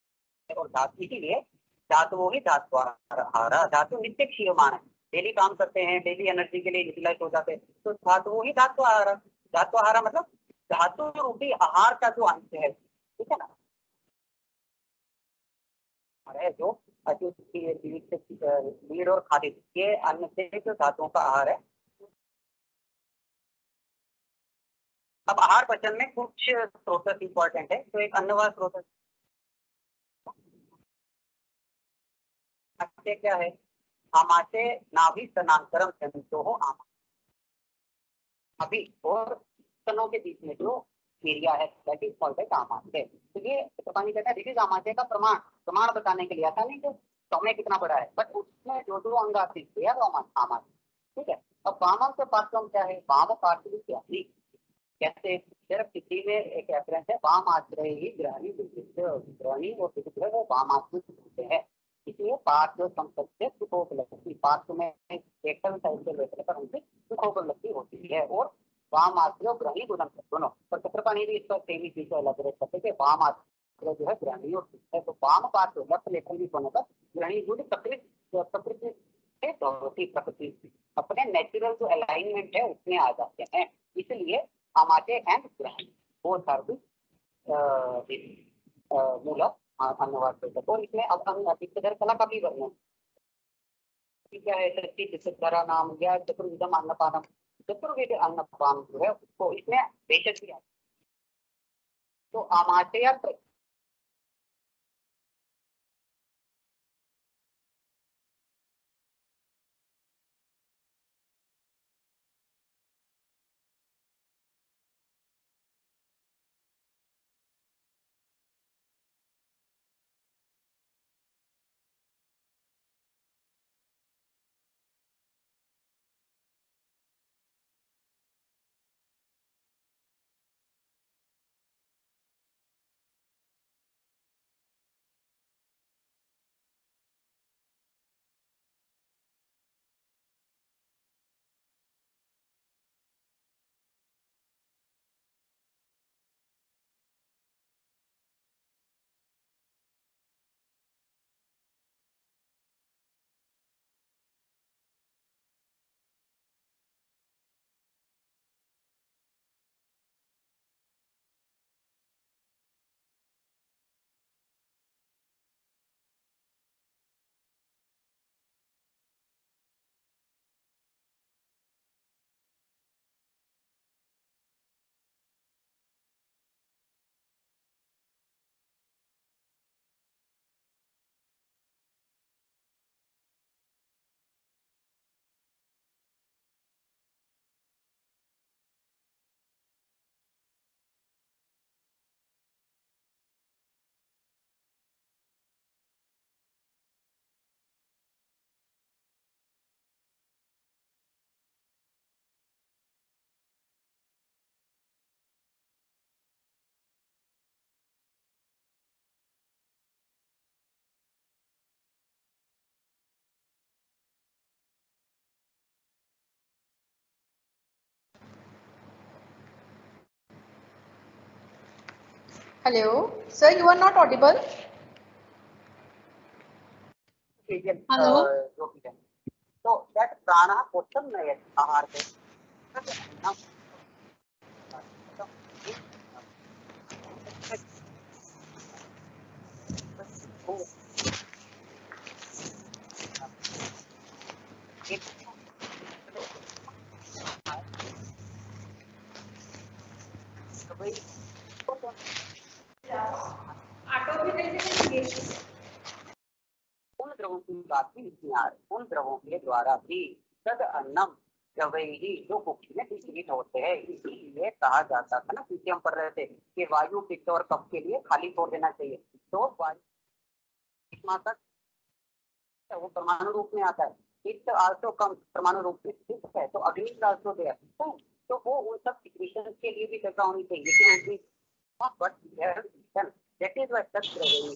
और धातु के लिए धातु ही धातु आहार, धातु नित्य क्षीयमान है, डेली काम करते हैं, डेली एनर्जी के लिए यूटिलाइज हो जाते हैं, तो धातु ही धातु आहार, धातु आहार मतलब धातु रूपी आहार का जो अंश है, ठीक है ना, है जो लीड और खालिद ये अन्न से जो धातुओं का आहार है अब आहार पचन में कुछ स्रोत इंपॉर्टेंट है। तो एक अन्नवाय स्रोत क्या है? आमाशय नाभि स्तनांतरम जनितो हो आमा अभी और स्तनों के बीच में जो एरिया है दैट इज कॉल्ड एज आमाशय। तो ये पानी कहता है दिस इज आमाशय का प्रमाण प्रमाण बताने के लिए आता नहीं कि समय कितना बड़ा है, बट उसमें जो जो अंग आते हैं आमाशय। ठीक है। अब वाम से पार्श्वम क्या है? वाम पार्श्व क्या कैसे? सिर्फ किसी में एक रेफरेंस है वाम आश्रय ही ग्रहणी ग्रहणी और विचित्र वो वाम आश्रय है। इसलिए पार्श्व संपत्ति सुखोपलब्धि पार्श्व में एकल साइड से लेकर पर उनकी सुखोपलब्धि होती है और वाम आश्रय ग्रहणी गुणन दोनों पर चित्रपाणी भी इसका सेमी चीज अलग अलग करते थे। वाम आश्रय जो है ग्रहणी और है तो वाम पार्श्व लेफ्ट लेकर भी होने पर ग्रहणी गुण प्रकृति प्रकृति से प्रकृति अपने नेचुरल जो अलाइनमेंट है उसमें आ जाते हैं। इसलिए आमाशय एंड ग्रहण बोथ आर द मूल अन्नवाद। और इसमें अब हम अधिकतर कला का भी वर्णन क्या है? सृष्टि चित्रधारा नाम या चतुर्विधम अन्नपानम चतुर्विध अन्नपान जो है उसको इसमें बेशक भी तो आमाशय Hello, sir, you are not audible. Hello. तो दैट प्राण पोषण में आहार के उन द्रवों की बात भी उन द्रवों के द्वारा भी तद अन्नम जवैही जो कुक्षी में डिस्ट्रीब्यूट होते हैं। इसीलिए कहा जाता था ना पीछे हम पढ़ रहे थे कि वायु पित्त और कफ के लिए खाली छोड़ देना चाहिए। तो वायु तक वो परमाणु रूप में आता है, पित्त आल्सो कम परमाणु रूप में स्थित है तो अग्नि आल्सो देयर तो वो उन सब सिक्रीशन के लिए भी चर्चा होनी चाहिए। But that is what that रही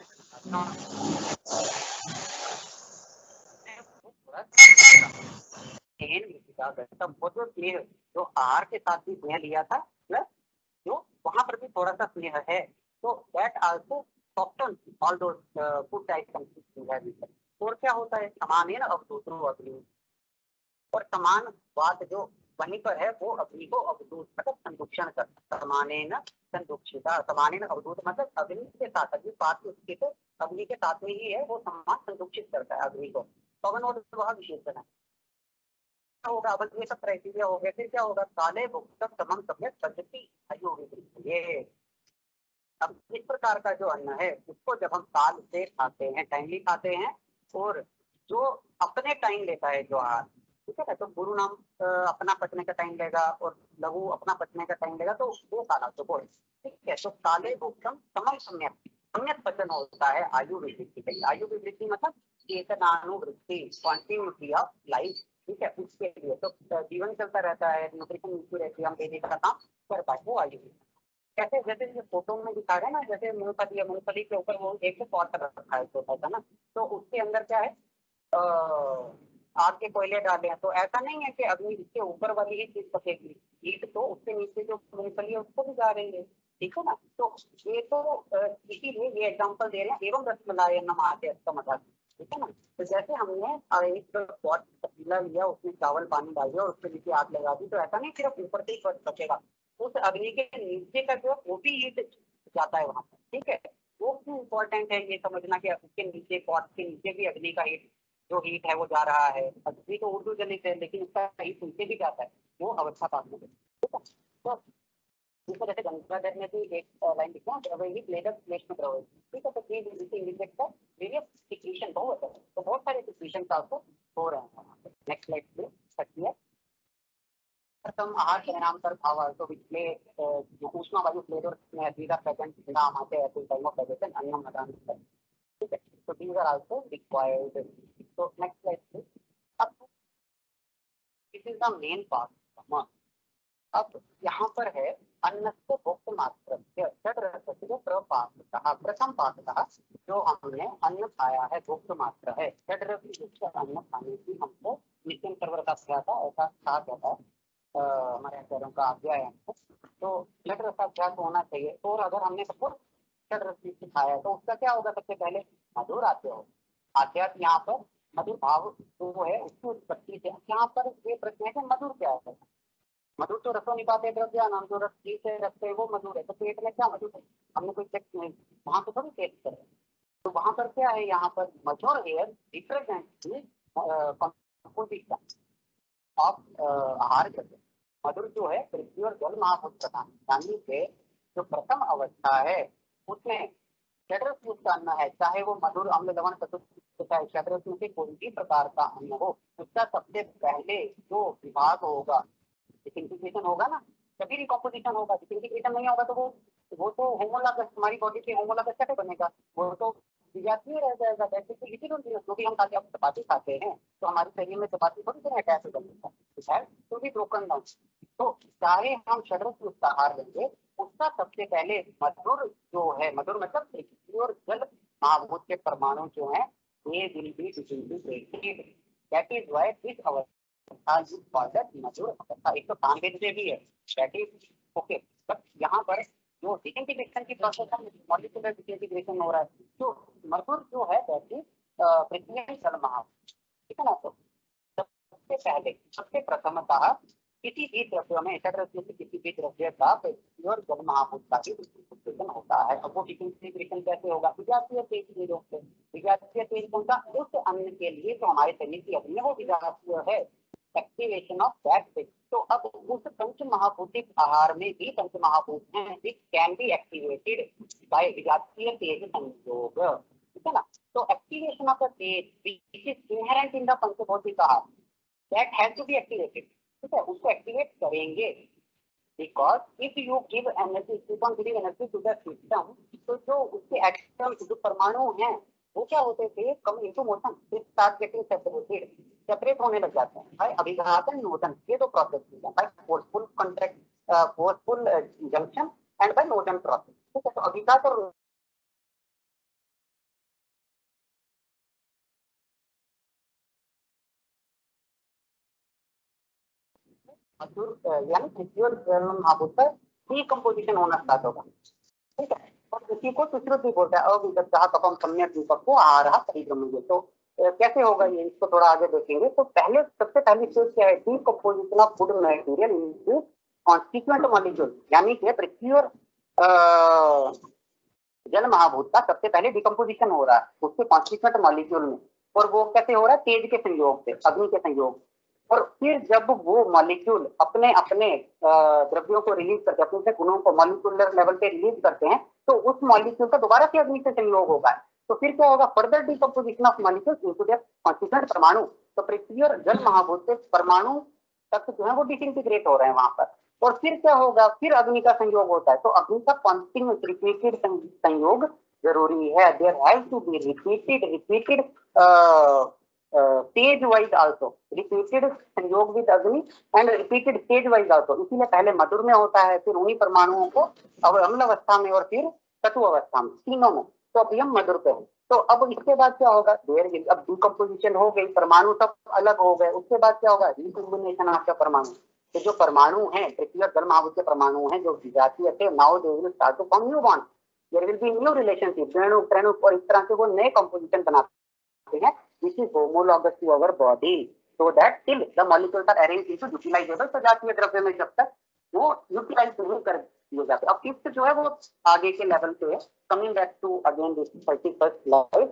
जो आहार के साथ भी स्नेह लिया था प्लस जो वहां पर भी थोड़ा सा स्नेह है तो that also soften all those food items. और क्या होता है समान है ना अवधूतरो अग्नि और समान बात जो वहीं पर है वो अग्नि को अवधूत मतलब संदूषण कर समाने न संदूषिता समाने न अवधूत मतलब अग्नि के साथ अग्नि पात्र उसके तो अग्नि के साथ में ही है वो समान संदूषित करता है अग्नि को। पवन और वह विशेषण है होगा, अब ये सब क्राइटेरिया हो गया, फिर क्या होगा, काले भुक्तम समम सम्यक पचति आयु विवृद्धि। ये अब इस प्रकार का जो अन्न है उसको जब हम काल से खाते हैं, टाइमली खाते हैं, और जो अपने टाइम लेता है जो आहार, ठीक है, तो गुरु नाम अपना पचने का टाइम लेगा और लघु अपना पचने का टाइम लेगा, तो वो काला तो बोल, ठीक है। तो काले भुक्तम समम सम्यक, सम्यक पचन होता है आयु विवृद्धि के लिए। आयु विवृद्धि मतलब चेतनानुवृत्ति, क्वांटिटी ऑफ लाइफ, ठीक है, उसके लिए। तो जीवन चलता रहता है, न्यूट्रिशन मिलती रहती है, हम देने का काम कर पाए, वो आयु। कैसे, जैसे फोटो में दिखा रहे हैं ना, जैसे मूंगफली है, मूंगफली के ऊपर वो एक पॉट रखा है छोटा सा ना, तो उसके अंदर क्या है, आग के कोयले डाले हैं, तो ऐसा नहीं है कि अग्नि इसके ऊपर वाली ही चीज पकेगी, हीट तो उसके नीचे जो मूंगफली है उसको भी जा रही है, ठीक है ना। तो ये तो इसीलिए ये एग्जाम्पल दे रहे हैं, एवं रसमलाई नमाते इसका मतलब, ठीक है ना। तो जैसे हमने एक पॉट पतीला लिया, उसमें चावल पानी डाल दिया और उसके नीचे आग लगा दी, तो ऐसा नहीं सिर्फ ऊपर से ही पकेगा, उस अग्नि के नीचे का जो वो भी हीट जाता है वहां पर, ठीक है। वो क्यों इम्पोर्टेंट है ये समझना कि उसके नीचे, पॉट के नीचे भी अग्नि का हीट जो हीट है वो जा रहा है। अग्नि तो उर्दू जनित है, लेकिन उसका हीट नीचे भी जाता है, वो अवस्था पास में, ठीक है। तो इसको जैसे गंगाधर में भी एक लाइन लिखा है, वही लेडर प्लेस में रहो, ठीक है। तो ये इंडिकेट का वेरियस सिचुएशन बहुत है, तो बहुत सारे सिचुएशन आपको हो रहे हैं। नेक्स्ट स्लाइड पे सकती है। प्रथम आहार परिणाम पर भाव तो विचले उष्मा वायु फ्लेवर में अधीरा प्रेजेंट नाम आते हैं तो टाइम ऑफ डाइजेशन अन्नम मदान, ठीक है। तो दीज आर आल्सो रिक्वायर्ड। तो नेक्स्ट स्लाइड पे। अब this is the main part. अब यहाँ पर है अन्न से भोक्त मात्र प्रथम पात्रता, जो हमने अन्न खाया है भोक्त मात्र है। अन्न खाने की हमको निश्चय सर्वर का किया था, ऐसा कहा जाता है हमारे आचार्यों का अध्याय है। तो षड रसाभ्यास होना चाहिए, और अगर हमने सबको षड रस सिखाया है तो उसका क्या होगा, सबसे पहले मधुर आते हो आध्यात्म, यहाँ पर मधुर भाव जो है उसकी उत्पत्ति से। यहाँ पर ये प्रश्न है कि मधुर क्या है। मधुर तो रसों निपाते द्रव्य नाम, जो रस से रखते हैं वो मधुर है, तो पेट में क्या मधुर है, हमने कोई टेस्ट नहीं वहां पर थोड़ी टेस्ट करें। तो वहां पर क्या है, यहाँ पर मधुर हेयर रिप्रेजेंट कंपोजिशन ऑफ आहार करते। मधुर जो है पृथ्वी और जल महाभूत प्रधान, यानी के जो प्रथम अवस्था है उसमें षड्रस युक्त अन्न है, चाहे वो मधुर अम्ल लवण चाहे षड्रस में से कोई भी प्रकार का अन्न हो, उसका सबसे पहले जो विभाग होगा, डिसइंटीग्रेशन होगा ना, तभी रिकॉम्पोजिशन होगा। डिसइंटीग्रेशन नहीं होगा तो वो वो तो होमोलॉगस, हमारी बॉडी के होमोलॉगस कैसे बनेगा, वो तो विजातीय रह जाएगा। जैसे कि इसी जो भी हम खाते हैं, चपाती खाते हैं तो हमारे शरीर में चपाती थोड़ी देर अटैच हो जाता है, तो भी ब्रोकन डाउन। तो चाहे हम षड्रस युक्त आहार लेंगे, उसका सबसे पहले मधुर जो है, मधुर मतलब पृथ्वी और जल महाभूत के परमाणु जो है, ये will be disintegrated. That is why this अवस्था मधुर अवस्था एक तो कांगेज से भी है, दैट इज ओके। बट यहाँ पर जो डिसइंटीग्रेशन की प्रोसेस है, मॉलिक्यूलर डिसइंटीग्रेशन हो रहा है, तो मधुर जो है दैट इज पृथ्वी जल महाभूत, ठीक है ना। तो सबसे पहले सबसे प्रथमतः किसी भी द्रव्य में किसी भी द्रव्य का और जल महाभूत का ही डिसइंटीग्रेशन होता है। अब वो डिसइंटीग्रेशन कैसे होगा, विजातीय तेज के रूप से। विजातीय तेज कौन सा, उस अन्न के लिए जो हमारे शरीर की अग्नि, वो विजातीय है, एक्टिवेशन ऑफ दैट तेज। तो अब उस पंच महाभूतिक आहार में भी पंच महाभूत हैं, which can be activated by विजातीय तेज संयोग, ठीक है ना। तो एक्टिवेशन ऑफ द तेज which is inherent in the पंचभौतिक आहार, that has to be activated, ठीक है, उसको एक्टिवेट करेंगे। Because if you give energy, keep on giving energy to the system, तो जो उसके एटम जो परमाणु हैं वो क्या होते थे, come into motion, start getting separated, separate होने लग जाते हैं भाई। अभिघातन नोदन ये दो प्रोसेस है भाई, forceful contract, forceful junction and by नोदन प्रोसेस, ठीक है। तो अभिघात और मधुर यानी पृथ्वी और जल महाभूत पर डीकंपोजिशन होना स्टार्ट होगा, ठीक है। और इसी को सुश्रुति बोलते हैं, अविगत कपम सम्यक दीपक को आहार परिक्रमेंगे। तो कैसे होगा ये, इसको थोड़ा आगे देखेंगे। तो पहले सबसे पहली चीज क्या है, decomposition of food material into constituent molecule, यानी कि पृथ्वी और जल महाभूत का सबसे पहले डिकम्पोजिशन हो रहा है उसके कॉन्स्टिट्यूएंट मॉलिक्यूल में। और वो कैसे हो रहा है, तेज के संयोग से, अग्नि के संयोग, और फिर जब वो मॉलिक्यूल अपने अपने द्रव्यों को रिलीज करते हैं, अपने गुणों को मॉलिक्यूलर लेवल पे रिलीज करते हैं, तो उस मॉलिक्यूल का दोबारा से अग्नि से संयोग होगा। तो फिर क्या होगा, further decomposition of molecules into their constituent परमाणु। तो पृथ्वी और जल महाभूत से परमाणु तक जो है वो डिसइंटीग्रेट हो रहे हैं वहां पर। और फिर क्या होगा, फिर अग्नि का संयोग होता है। तो अग्नि का कॉन्टिन्यूस रिपीटेड संयोग जरूरी है। There has to be repeated repeated stage wise also, repeated संयोग विद अग्नि and repeated stage wise also. इसीलिए पहले मधुर में होता है, फिर उन्हीं परमाणुओं को अम्ल अवस्था में और फिर कटु अवस्था में, तीनों में। तो अभी हम मधुर पे हैं। तो अब इसके बाद क्या होगा, देयर अब डिकम्पोजिशन हो गई, परमाणु सब अलग हो गए। उसके बाद क्या होगा, रिकॉम्बिनेशन आपका परमाणु। तो जो परमाणु हैं, पृथ्वी और जल महाभूत के परमाणु हैं जो विजातीय थे, now they will start to form new bond, there will be new relationship, रेणु रेणु, और इस तरह से वो नए कंपोजिशन बनाते हैं, which is homologous to our body, so that till the molecules are arranged into utilisable सजातीय द्रव्य में जब तक वो यूटिलाइज नहीं कर दिए जाते। अब फिफ्थ जो है वो आगे के लेवल पे है, coming back to again this thirty first slide.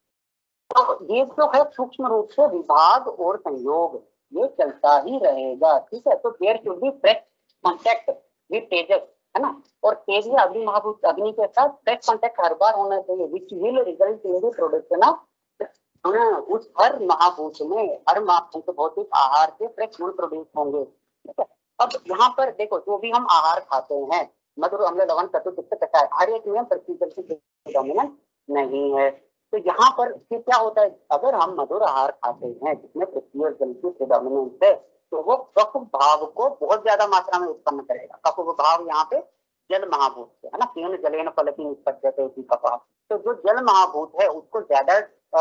तो ये जो है सूक्ष्म रूप से विभाग और संयोग ये चलता ही रहेगा, ठीक है। तो there should be fresh contact with तेजस, है ना। और तेज अग्नि महाभूत अग्नि के साथ फ्रेश कांटेक्ट हर बार होना चाहिए, which will result in the production of उस हर महाभूत में, हर महाभूत भौतिक आहार से फ्रेश गुण प्रोड्यूस होंगे, ठीक है। अब यहाँ पर देखो, जो भी हम आहार खाते हैं, मधुर अम्ल लवण कटु तिक्त कषाय, हर एक में पृथ्वी जल की डोमिनेंस नहीं है। तो यहाँ पर फिर क्या होता है, अगर हम मधुर आहार खाते हैं जिसमें पृथ्वी और जल की प्रेडोमिनेंस है, तो वो कफ भाव को बहुत ज्यादा मात्रा में उत्पन्न करेगा। कफ भाव यहाँ पे जल महाभूत से, है ना, केन जलेन फलती निष्पद्यते इति कफः। तो जो जल महाभूत है उसको ज्यादा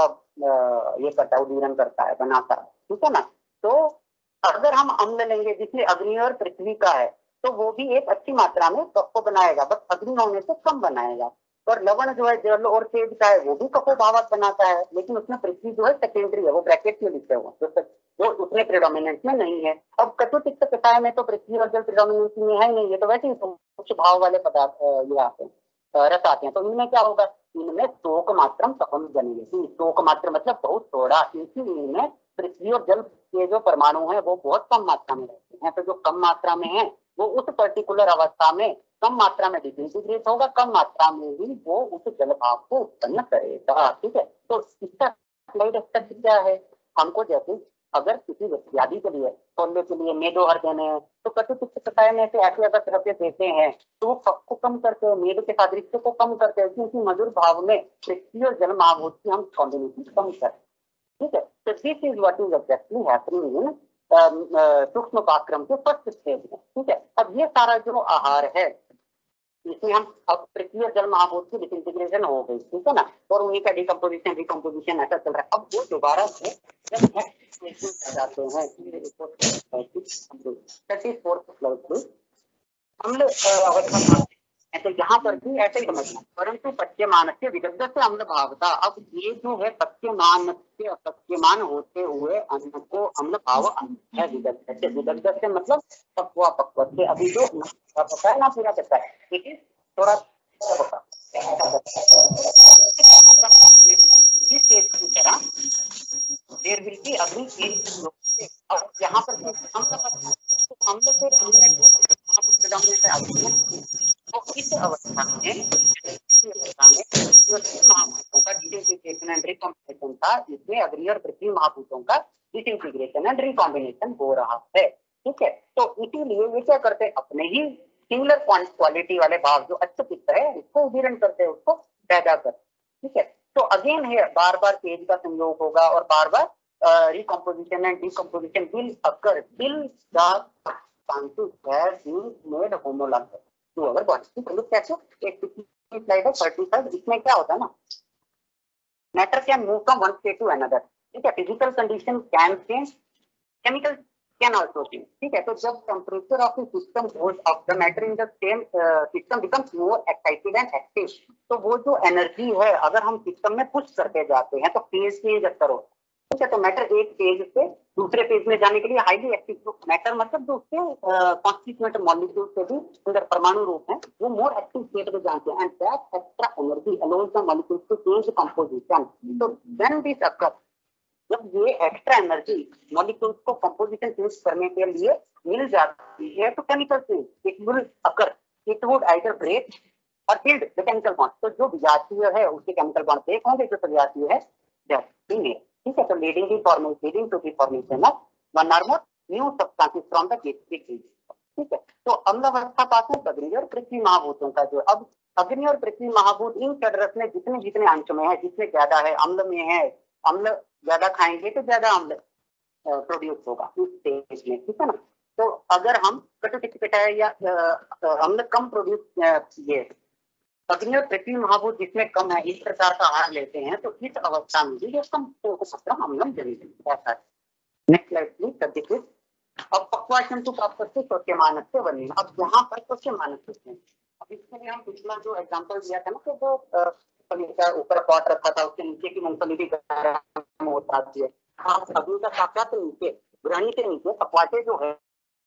ये करता है, उदीरण करता है, बनाता है, ठीक है ना। तो अगर हम अम्ल लेंगे जिसमें अग्नि और पृथ्वी का है, तो वो भी एक अच्छी मात्रा में कफ को बनाएगा, बस अग्नि होने से कम बनाएगा। और लवण जो है जल और तेज का है, वो भी कफो भावक बनाता है, लेकिन उसमें पृथ्वी जो है सेकेंडरी है, वो ब्रैकेट में लिखे हुए, तो वो उसमें प्रेडोमिनेंस में नहीं है। अब कटु तिक्त कषाय में तो पृथ्वी और जल प्रेडोमिनेंस में है नहीं, है तो वैसे ही उच्च भाव वाले पदार्थ ये आते हैं, रस आते हैं। तो इनमें क्या होगा, इनमें शोक मात्रम तपम जनेयति, शोक मात्र मतलब बहुत थोड़ा, क्योंकि इनमें पृथ्वी और जल के जो परमाणु है वो बहुत कम मात्रा में रहते हैं। तो जो कम मात्रा में है वो उस पर्टिकुलर अवस्था में कम मात्रा में डिसइंटीग्रेट होगा, कम मात्रा में ही वो उस जल भाव को उत्पन्न करेगा, ठीक है। तो इसका स्लाइड स्टेप क्या है, हमको जैसे अगर किसी व्याधि के लिए, तौल्य के लिए मेदो हर देने हैं, तो कटु तिक्त कषाय में से ऐसे अगर द्रव्य देते हैं तो वो कफ को कम करते हैं, मेद के सादृश्य को कम करते हैं, क्योंकि मधुर भाव में पृथ्वी और जल महाभूत की हम कॉम्बिनेशन कम करते हैं, ठीक है। तो this is what is exactly happening in सूक्ष्म पाक्रम के फर्स्ट स्टेज में, ठीक है। अब ये सारा जो आहार है इसमें हम अब पृथ्वी और जल महाभूत की डिसइंटीग्रेशन हो गई, ठीक है ना, और उन्हीं का डिकम्पोजिशन डिकम्पोजिशन ऐसा चल रहा है। अब वो दोबारा से जाते हैं अम्ल अवस्था, तो यहाँ पर भी ऐसे ही समझना, परंतु पच्यमान से विदग्ध से अम्ल भावता। अब ये जो है पच्यमान से अपच्यमान होते हुए अन्न को अम्ल भाव है विदग्ध से, विदग्ध से मतलब पक्वा पक्व से। अभी जो पता है ना पूरा कहता है, ठीक है, थोड़ा पता इस केस की तरह देर विल बी अग्नि केस। और यहाँ पर अम्ल अम्ल से तो इस अवस्था में जो महाभूतों का डिसइंटीग्रेशन एंड रिकॉम्बिनेशन था, इसमें अग्नि और पृथ्वी महाभूतों का डिसइंटीग्रेशन एंड रिकॉम्बिनेशन हो रहा है, ठीक है। तो इसीलिए ये क्या करते हैं, अपने ही सिंगुलर क्वालिटी वाले भाव जो अच्छे पित्त है उसको उदीरण करते हैं, उसको पैदा करते, ठीक है। तो अगेन है बार बार तेज का संयोग होगा और बार बार recomposition and decomposition will occur till the Pantu has been made homologous to our body। तो लोग कैसे, एक स्लाइड है पैंतीस, इसमें क्या होता है ना, matter can move from one state to another, ठीक है। Physical condition can change, chemical can also change, ठीक है। तो जब temperature of the system goes up, the matter in the same system becomes more excited and active. तो वो जो energy है अगर हम सिस्टम में पुश करते जाते हैं तो फेज चेंज करो, ठीक है। तो मैटर एक पेज से दूसरे पेज में जाने के लिए हाईली एक्टिव, तो मैटर मतलब जो उसके कॉन्स्टिट्यूएंट मॉलिक्यूल से भी अंदर परमाणु रूप है वो मोर एक्टिव स्टेट में जाते हैं, and that extra energy allows the molecules to change composition. तो व्हेन दिस अकर, जब ये एक्स्ट्रा एनर्जी मॉलिक्यूल्स को कंपोजिशन चेंज करने के लिए मिल जाती है तो chemical change it will occur, it would either break or build the chemical bond. तो जो विजातीय है उसके केमिकल बॉन्ड ब्रेक होंगे, जो सजातीय है फीमेल, ठीक है। तो leading the formation leading to the formation of one or more new substances from the basic, ठीक है। तो अम्लावस्था पास में अग्नि और पृथ्वी महाभूतों का जो, अब अग्नि और पृथ्वी महाभूत इन चरस में जितने जितने अंश में है, जिसमें ज्यादा है अम्ल में है, अम्ल ज्यादा खाएंगे तो ज्यादा अम्ल प्रोड्यूस होगा इस स्टेज में, ठीक है ना। तो अगर हम कटुटिकट है या अम्ल कम प्रोड्यूस, ये अग्नि और पृथ्वी महाभूत जिसमें कम है, इस प्रकार का आहार लेते हैं तो इस अवस्था में भी कम अम्लम जनित ऐसा है। Next slide please. अब पक्वाशन को प्राप्त करते स्वच्छ मानस से बने। अब यहाँ पर स्वच्छ मानस होते हैं। अब इसके लिए हम पिछला जो एग्जांपल दिया था ना, तो वो का ऊपर पॉट रखा था, उसके नीचे की मूंगफली भी होता है। आप अग्नि का साक्षात नीचे, ग्रहणी के नीचे पकवाटे जो है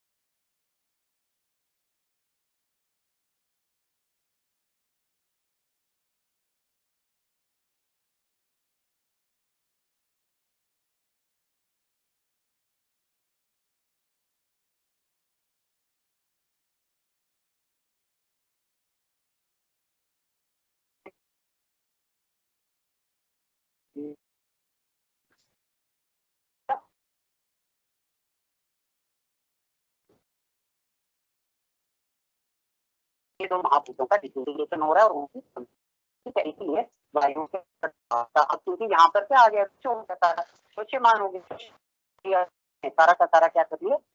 तो महाभूतों का डिसोसिएशन हो रहा है और उनकी, ठीक है। इसलिए वायु के अब क्योंकि यहाँ पर क्या आ गया, स्वच्छ मान हो गया, सारा का सारा क्या कर दिया,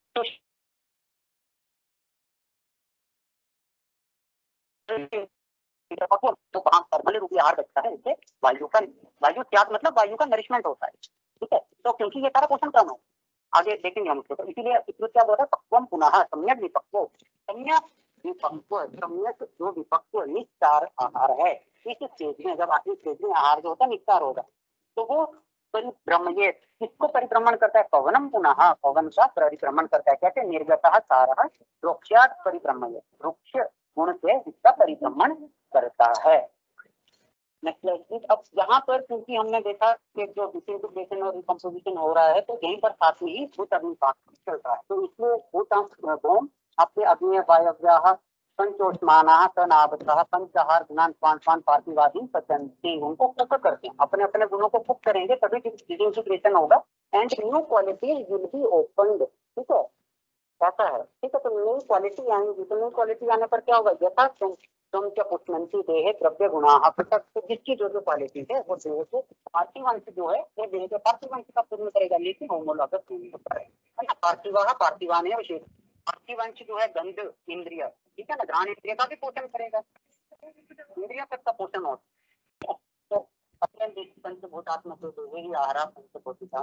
तो वहां थर्मल रूपी आहार बचता है, इससे वायु का वायु त्याग मतलब वायु का नरिशमेंट होता है, ठीक है। तो क्योंकि ये सारा पोषण कम है, आगे देखेंगे हम उसको। तो इसीलिए क्या बोल रहा है, पक्वम पुनः सम्यक विपक्व, सम्यक विपक्व, सम्यक जो विपक्व निस्तार आहार है, इस स्टेज में जब आखिरी स्टेज में आहार जो होता है निस्तार होगा तो वो परिभ्रमण, ये किसको परिभ्रमण करता है, पवनम पुनः, पवन का परिभ्रमण करता है। कहते हैं निर्गतः सारः वृक्षात् परिभ्रमण, वृक्ष गुण से इसका परिभ्रमण करता है। नेक्स्ट। अब यहाँ पर क्योंकि हमने देखा कि जो डिसइंटीग्रेशन और रिकम्पोजिशन हो रहा है तो यहीं पर साथ में ही भूत अग्नि चल रहा है। तो इसमें भूत आपके अग्नि वायव्याः पंचोष्मानाः तनावतः पंचहार गुणान पान पान पार्थिवादीन पचन्ति, उनको कुक करते हैं, अपने अपने गुणों को कुक करेंगे तभी डिसइंटीग्रेशन होगा and new quality will be opened, ठीक है, ऐसा है, ठीक है। तो न्यू क्वालिटी आएंगी, तो न्यू क्वालिटी आने पर क्या होगा, यथा तुम क्या पुष्पंती देह द्रव्य गुणा पृथक, तो जिसकी जो जो क्वालिटी है वो देह को पार्थिवांश जो है वो देह के पार्थिवांश का पूर्ण करेगा, लेकिन होमोलॉगस नहीं होता है ना। पार्थिवाह पार्थिवान है विशेष, पार्थिवांश जो है गंध इंद्रिय, ठीक है ना, घ्राण इंद्रिय का भी पोषण करेगा, इंद्रिय तक का पोषण होता है। तो अपने पंचभूतात्मक जो वही आहार पंचभूतिका।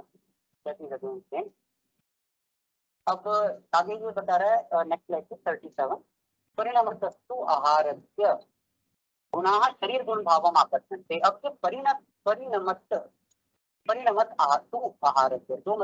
अब आगे ये बता रहा है नेक्स्ट स्लाइड थर्टी सेवन, परिणामस्तु आहारस्य गुणाः शरीर गुण भावम् आकर्षन्ते। अब जो परिण परिणमत परिणमत आतु आहारस्य, जो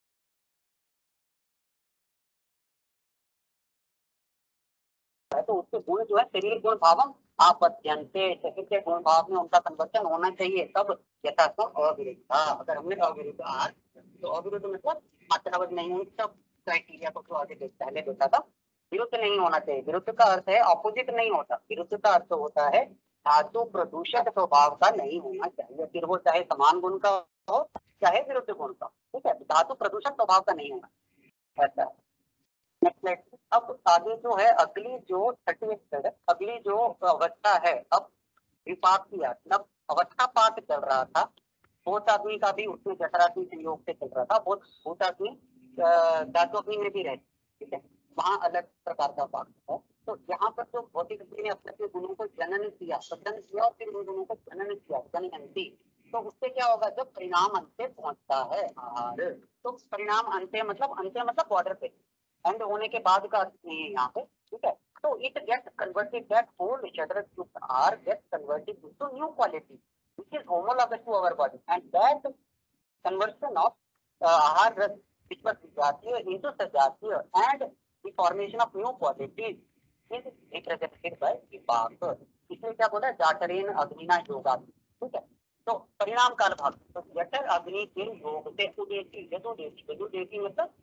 तो उसके गुण जो है शरीर गुण भावम आपद्यन्ते, शरीर के गुण भाव में उनका कन्वर्जन होना चाहिए। तब यथा अविरुद्ध, अगर हमने अविरुद्ध आहार, तो अविरुद्ध मतलब मात्रावध नहीं होनी, सब क्राइटेरिया को तो आगे पहले देखा था, विरुद्ध नहीं होना चाहिए। विरुद्ध का अर्थ है ऑपोजिट नहीं होता, विरुद्ध का अर्थ होता है धातु प्रदूषक स्वभाव का नहीं होना चाहिए, फिर वो चाहे समान गुण का हो चाहे विरुद्ध गुण का, ठीक है, धातु प्रदूषक स्वभाव का नहीं होना, ऐसा। नेक्स्ट। अब आगे जो है अगली जो थर्टी अगली जो अवस्था है, अब विपाक की मतलब अवस्था पाठ चल रहा था, भूत आदमी का भी उसमें जठराग्नि संयोग से चल रहा था, बहुत भूत आदमी धातु अग्नि में भी रहे, ठीक है, वहाँ अलग प्रकार का पाठ है। तो यहाँ पर जो भौतिक अग्नि ने अपने अपने गुणों को जनन किया, सदन किया और फिर उन गुणों को जनन किया, जनयंती, तो उससे क्या होगा, जब परिणाम अंत पे पहुंचता है आहार, तो परिणाम अंत मतलब अंत मतलब बॉर्डर पे, एंड होने के बाद का नहीं है यहाँ पे, ठीक है। तो it gets converted, that whole shutter are gets converted into new quality which is homologous to our body, and that conversion of आहार रस which was Vijatiya into Sajatiya and the formation of new qualities is represented by Vipak. इसमें क्या बोला, जाठरेन अग्निना योगा, ठीक है। तो परिणाम काल भाग, तो जठर अग्नि के योग से उदेशी यदुदेशी यदुदेशी मतलब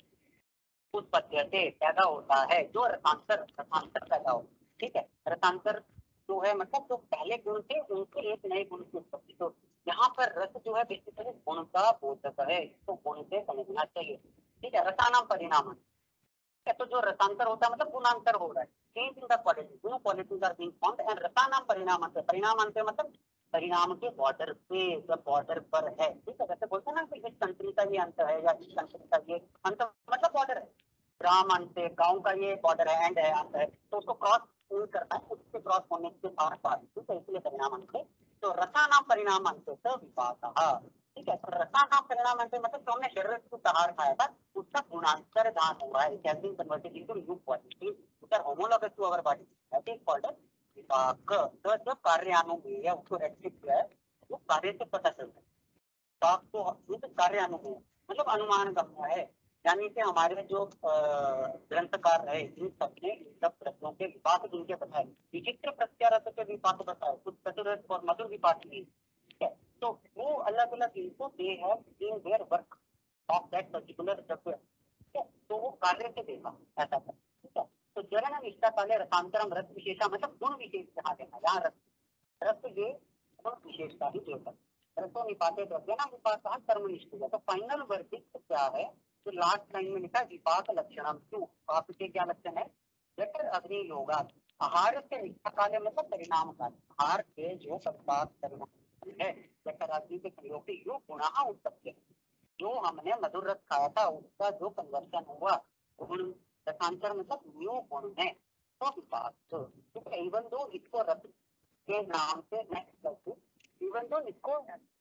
उत्पत्ति पैदा होता है जो रसांतर रसांतर पैदा हो, ठीक है। रसांतर जो है मतलब जो पहले गुण थे उनके एक नए गुण की उत्पत्ति। तो यहाँ पर रस जो है बेसिकली गुण का बोधक है, इसको गुण से समझना चाहिए, ठीक है। रसानाम परिणाम, तो जो रसांतर होता है मतलब गुणांतर हो रहा है, change in the quality, new qualities are being found and रसानाम परिणाम अंत, परिणाम अंत मतलब परिणाम के बॉर्डर पे, जब बॉर्डर पर है, ठीक है। जैसे बोलते हैं ना कि इस कंट्री का ये अंत है या इस कंट्री का ये अंत मतलब बॉर्डर है, ग्राम अंत है, गांव का ये बॉर्डर है, एंड है, अंत है, तो उसको क्रॉस करना है, उससे क्रॉस होने के पार पार, ठीक है, इसलिए परिणाम अंत है। तो रसानाम परिणाम अंत विपाकः, ठीक है। तो रसानाम परिणाम अंत मतलब तो हमने शरीर को सहार खाया था, उसका गुणांतर दान हुआ है, it has been converted into new quality which are homologous to our body, that is called विपाक। तो जब कार्यानुमेय है उसको रेस्ट्रिक्ट किया है, वो कार्य से पता चलता है, विपाक तो कार्यानुमेय मतलब अनुमान गम्य है, यानी कि हमारे जो ग्रंथकार है इन सबने इन सब प्रश्नों के विपाक जिनके बताए, विचित्र प्रत्यारथ के विपाक बताए, कुछ चतुरथ और मधुर विपाक भी, ठीक है। तो वो अलग अलग इनको दे है in their work of that particular द्रव्य, ठीक है, तो वो कार्य से देखा ऐसा था, ठीक है। तो जरन निष्ठा काले रसांतरम रस विशेषा मतलब गुण विशेष जहाँ देखा, यहाँ रस रस ये गुण विशेषता ही देता, रसो निपाते द्रव्य ना विपाक कर्म निष्ठा। तो फाइनल वर्डिक्ट क्या है, तो लास्ट लाइन में लिखा विपाक लक्षणम, क्यों विपाक के क्या लक्षण है, जठर अग्नि योगा आहार से निष्ठा काले मतलब परिणाम काल, आहार के जो पश्चात परिणाम है, जठर अग्नि के प्रयोग से यो गुण उत्पत्ति, जो हमने मधुर रस खाया था उसका जो कन्वर्शन हुआ गुण रसांतर मतलब न्यू गुण है, तो विपाक, ठीक है। इवन दो इसको रस के नाम से नेक्स्ट करते, इवन दो इसको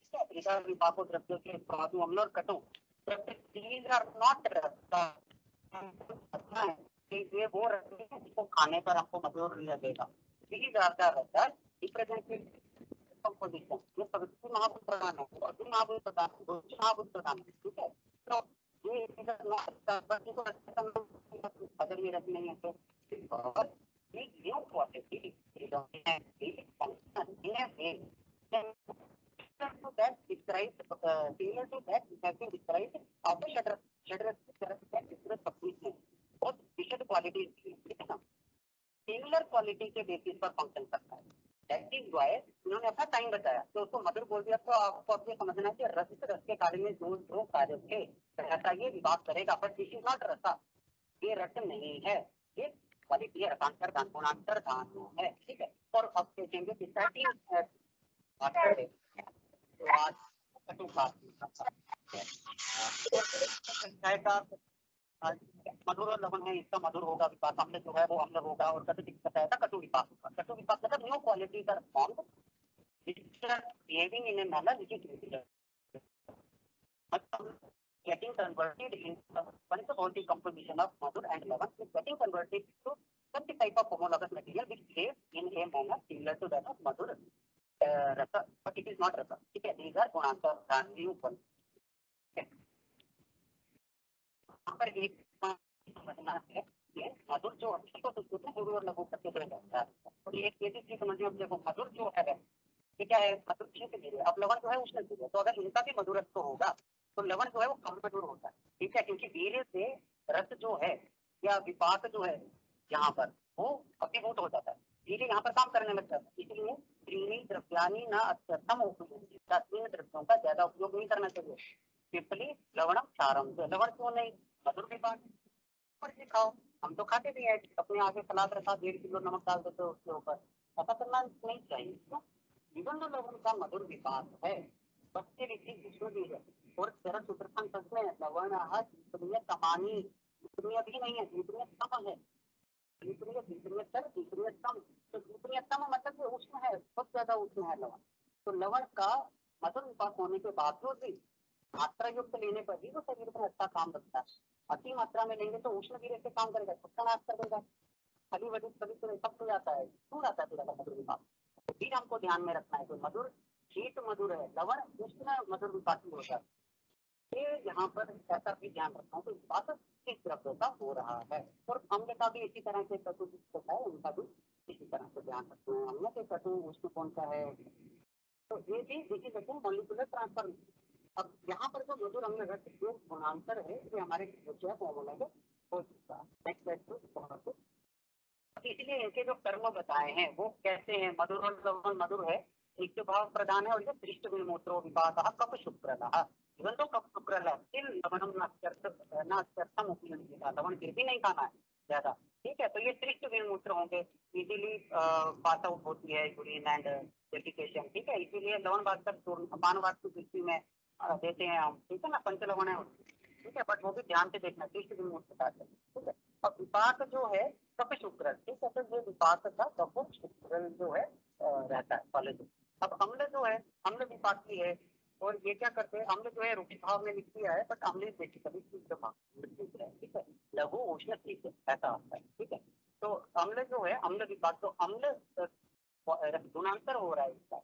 विपाको द्रव्य के स्वादु अम्ल और कटु, these are not रस्ता, ये वो रस है जिसको खाने पर हमको मधुर लगेगा, these are the रस represented composition, ये पवित्र महाभूत प्रदान है और जो महाभूत प्रदान है वो महाभूत प्रदान है, ठीक है। तो ये अगर ये रस नहीं है तो ये new quality to that described uh, similar to that it has been described of the shutter shutter that describes completeness और विशद क्वालिटी सिमिलर क्वालिटी के बेसिस पर फंक्शन करता है, दैट इज व्हाई उन्होंने अपना टाइम बताया, तो उसको मधुर बोल दिया। तो आपको अब ये समझना है कि रस रस के कार्य में जो जो कार्य थे ऐसा ये विभाग करेगा, बट दिस इज नॉट रसा, ये रस नहीं है, ये क्वालिटी है, रसांतर दान गुणांतर दान है, ठीक है। और अब देखेंगे स्टार्टिंग मधुर और लवण है, इसका मधुर होगा विपाक, अम्ल जो है वो अम्ल होगा, और कटु बताया था कटु विपाक होगा। कटु विपाक मतलब न्यू क्वालिटी का form behaving in a manner which is getting converted in once the whole composition of madhur and lavan is getting converted to such type of homologous material which behaves in a manner similar to that of madhur uh, rasa, but it is not rasa, ठीक है। these are गुणांतर दान new quality. यहाँ पर एक समझना है ये मधुर जो अच्छी को तो गुरु और लघु करके दे जाता है, और ये एक चीज समझिए, अब देखो मधुर जो है ये क्या है, मधुर से दे रहे, अब लवण जो है उष्ण दे रहे, तो अगर इनका भी मधुरत्व होगा तो लवण जो है वो कम मधुर होता है, ठीक है, क्योंकि वीर्य से रस जो है या विपाक जो है यहाँ पर वो अभिभूत हो जाता है, वीर्य यहाँ पर काम करने लगता है, इसलिए त्रीणी द्रव्यानि न अत्यर्थम उपयोग, तीन द्रव्यों का ज्यादा उपयोग नहीं करना चाहिए, सिंपली लवणम क्षारम, तो लवण क्यों नहीं, मधुर विपाक पर खाओ, हम तो खाते भी हैं, अपने आगे सलाद रखा डेढ़ किलो नमक डाल देते हो उसके ऊपर, ऐसा करना नहीं चाहिए, क्यों, जीवन लवण का मधुर विपाक है, बच्चे भी है, और चरक सूत्रस्थान संघ में लवण समानी भी नहीं है, सम है, सम, तो सम मतलब उष्ण है, बहुत ज्यादा उष्ण है लवण, तो लवण का मधुर विपाक होने के बावजूद भी मात्रा युक्त लेने पर भी तो शरीर में अच्छा काम करता है, अति मात्रा में लेंगे तो उष्ण वीर्य से काम करेगा, सबका नाश कर देगा, खली वजह सभी सब हो जाता है, क्यों आता है मधुर विपाक, तो फिर हमको ध्यान में रखना है, तो मधुर शीत मधुर है, लवण उष्ण मधुर विपाकी होता है, ये यहाँ पर ऐसा भी ध्यान रखना है, तो विपाक किस द्रव्य का हो रहा है, और अम्ल का भी इसी तरह से कटु है, उनका भी इसी तरह से ध्यान रखना है, अम्ल के कटु उष्ण कौन सा है, तो ये भी देखिए मॉलिक्यूलर ट्रांसफर। अब यहाँ पर जो मधुर अम्ल रस जो गुणांतर है ये हमारे फॉर्मूला में हो चुका है। इसलिए इनके जो कर्म बताए हैं वो कैसे हैं, मधुर और लवण मधुर है, नित्य भाव प्रधान है, और ये दृष्ट विमूत्रो विपातः कप शुक्रलः, इवन तो कप शुक्रलः तिल लवणम नास्त्यर्थम उपयुज्यते, लवण फिर भी नहीं खाना है ज्यादा, ठीक है। तो ये दृष्ट विमूत्र होंगे, इजीली पास आउट होती है यूरिन एंड डेफिकेशन, ठीक है। इसीलिए लवण वास्तव पानवाद की दृष्टि में देते हैं हम, ठीक है ना, पंचलवण है, ठीक है, बट वो भी ध्यान से देखना, दृष्ट विमूत्र का, ठीक है। अब विपाक जो है कप शुक्र, ठीक है, तो ये विपाक का कप शुक्र जो है रहता है पहले। अब अम्ल जो है अम्ल विपाकी है, और ये क्या करते हैं, अम्ल जो है रुचि भाव में लिख दिया है, बट अम्ल बेसिकली शुद्ध भाव, ठीक है, लघु उष्ण शीत ऐसा होता है, ठीक है। तो अम्ल जो है अम्ल विपाक, तो अम्ल गुणांतर हो रहा है इसका,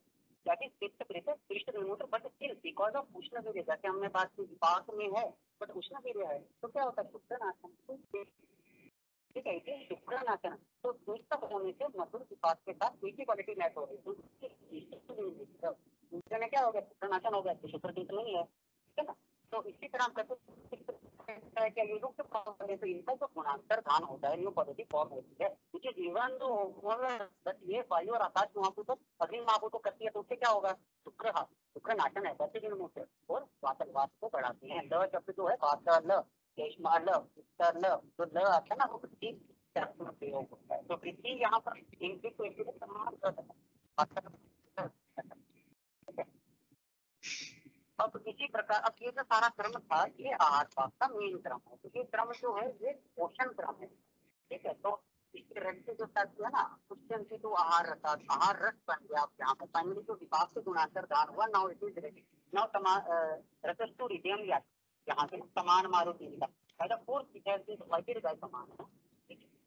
बट स्टिल बिकॉज ऑफ उष्ण वीर्य, जैसे हमने बात की विपाक में है बट उष्ण वीर्य है, तो क्या होता है शुक्र नाशन, ठीक है, इसे शुक्र नाशन। तो दुष्ट होने से मधुर विपाक के साथ मीठी क्वालिटी मैच हो रही है, दूसरे में क्या हो गया, शुक्र नाशन हो गया, तो शुक्र तीर्थ नहीं है, ठीक है ना। तो इसी तरह क्या युक्त फॉर्म है, तो इनका जो गुणांतर दान होता है, न्यू पॉजिटिव फॉर्म होती है, क्योंकि जीवन जो बट ये वायु और आकाश महाभू तो अग्नि महाभू तो करती है, तो उससे क्या होगा, शुक्र शुक्र नाशन है, प्रतिदिन मुझसे और वातलवाद को बढ़ाती है। ल शब्द जो है वातल केशमा ल उत्तर ल, जो ल आता है ना वो पृथ्वी में प्रयोग होता है, तो पृथ्वी यहाँ पर इनकी को एक समान अब इसी प्रकार, अब ये जो सारा क्रम था ये आहार पाक का मेन क्रम है, तो ये क्रम जो है ये पोषण क्रम है, ठीक है। तो इसके रस से जो तत्व है ना, क्वेश्चन से तो आहार रसा, आहार रस बन गया। आप यहाँ पर फाइनली जो विभाग से गुणांतर दान हुआ, now it is ready, now तमा रसस्तु रिदेम या यहाँ से समान मारुति का फायदा fourth it has been divided by समान है, ठीक है।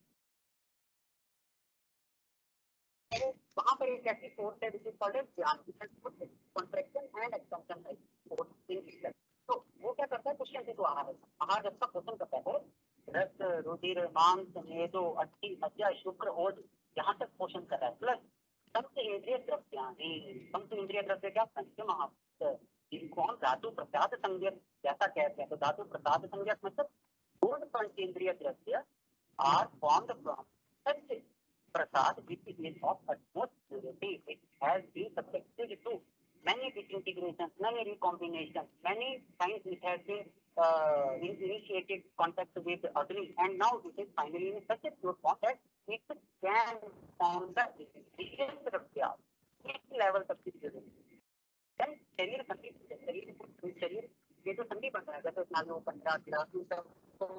वहां पर एक ऐसी फोर्स है जिसे कॉल्ड ध्यान कॉन्ट्रैक्शन एंड एक्सपेंशन है फोर्स इन इटसेल्फ। तो वो क्या करता है, क्वेश्चन से तो आहार आहार रस का पोषण करता है, रक्त रुधिर मांस मेदो अस्थि मज्जा शुक्र ओज यहाँ तक पोषण कर रहा है, प्लस पंच इंद्रिय द्रव्यानि, पंच इंद्रिय द्रव्य क्या, पंच महाभूत, जिनको हम धातु प्रसाद संज्ञक जैसा कहते हैं, तो धातु प्रसाद संज्ञक मतलब गुण पंच इंद्रिय द्रव्य are formed from such prasad which is of utmost purity. It has been subjected to many disintegrations, many recombinations, many times it has been uh, initiated contact with Agni, and now it is finally in such a pure form that it can form the highest Rakya, next level तक चीजें। Then शरीर संधि, शरीर शरीर ये जो संधि बनता है, जैसे स्नायु पंडा गिरासु सब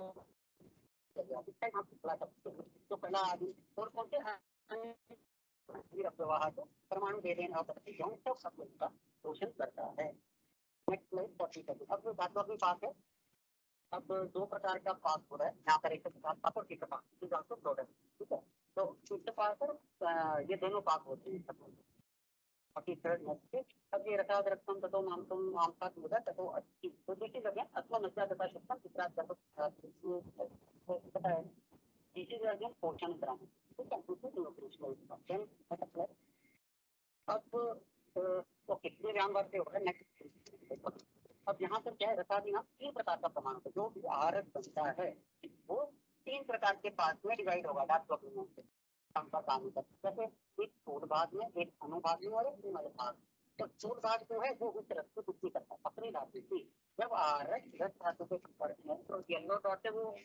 तो पहला आदमी और कौन से प्रवाह को परमाणु दे देना सब सब का पोषण करता है। Next slide forty seven. अब धातु भी पाक है, अब दो प्रकार का पाक हो रहा है यहाँ पर, एक पाक और कीट पाक, प्रोडक्ट, ठीक है। तो कीट पाक और ये दोनों पाक होते हैं सब। अब ये रसाद रक्तम तथो मांसम मांसात मुदा तथो अस्थि, तो दूसरी जगह अथवा मज्जा तथा शुक्तम तीसरा पता है तीसरी जगह पोषण क्रम, ठीक है। अब ओके ये ध्यान रखते हो नेक्स्ट। अब यहाँ पर क्या है, रसादिना तीन प्रकार का प्रमाण है, जो भी आहार बनता है वो तीन प्रकार के पार्ट में डिवाइड होगा धातु से काम तक, जैसे एक स्थूल भाग में, एक अनुभाग में और एक निम्न भाग। तो स्थूल भाग जो है वो उस तरफ से कुछ नहीं करता, अपनी धातु की जब आहार रस धातु के संपर्क में, तो येलो डॉट है वो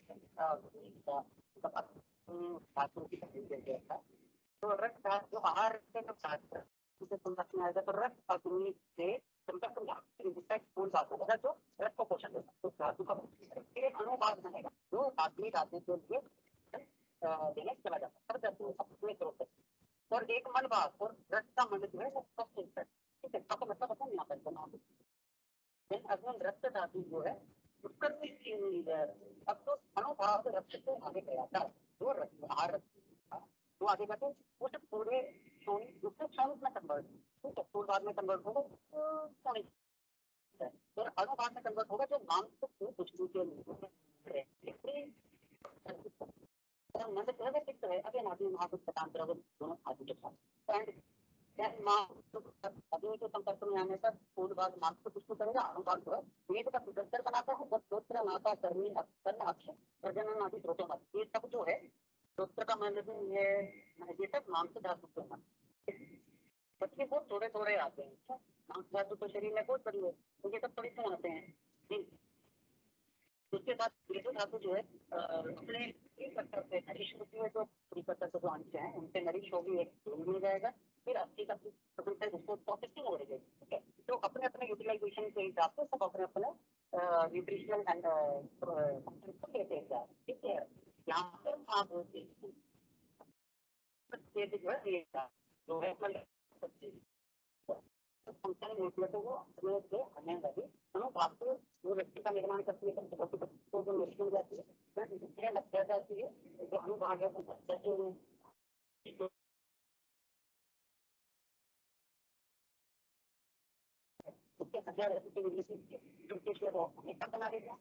धातु की था, तो रस धातु जो आहार से जब संपर्क में आएगा तो रस अग्नि से संपर्क में स्थूल धातु होगा जो रस को पोषण देगा, तो धातु का एक अनुभाग बनेगा जो आदमी धातु के लिए देने चला जाता है अपने स्रोत से। और एक मन भाग और रस का मन जो है वो सबसे ठीक है, आपको मतलब पता नहीं आता है। अगुण रक्त धातु जो है उसका अब तो मनोभाव रक्त से आगे गया था, जो आहार तो आगे जाके उस पूरे दूसरे क्षण में कन्वर्ट, ठीक है, स्थूल भाग में कन्वर्ट होगा और अनुभाग में कन्वर्ट होगा जो मांस को कुछ के लिए मन है। अगेन आदमी महाभूत दोनों धातु के साथ एंड अग्नि के संपर्क में आने पर स्थूल भाग मांस को पुष्ट करेगा, अनुभाग जो है वेद का सुदर्शन बनाता है, जब गोत्र नाता कर्मी कर्ण अक्ष प्रजनन आदि स्रोतों का ये सब जो है गोत्र का मतलब ये ये सब मांस धातु के बच्चे बहुत थोड़े थोड़े आते हैं। मांस धातु तो शरीर में बहुत बड़ी है, तो ये सब थोड़ी क्यों आते हैं जी। उसके बाद ये धातु जो है अपने से नरिश होती है, जो परिपत्र जो अंश है उनसे नरिश होगी, एक मिल जाएगा, फिर अस्सी का उसको प्रोसेसिंग हो रही है। ठीक है, तो अपने अपने यूटिलाइजेशन के हिसाब से सब अपने अपने न्यूट्रिशनल एंड फंक्शन देते हैं। ठीक है, यहाँ पर आप जो है जो है फंक्शन होती तो वो अपने से आने वाली अनुभाग से वो व्यक्ति का निर्माण करती है, तो जो मिश्रण जाती है लग जाती है, जो अनुभाग है उसके हजार बना देगा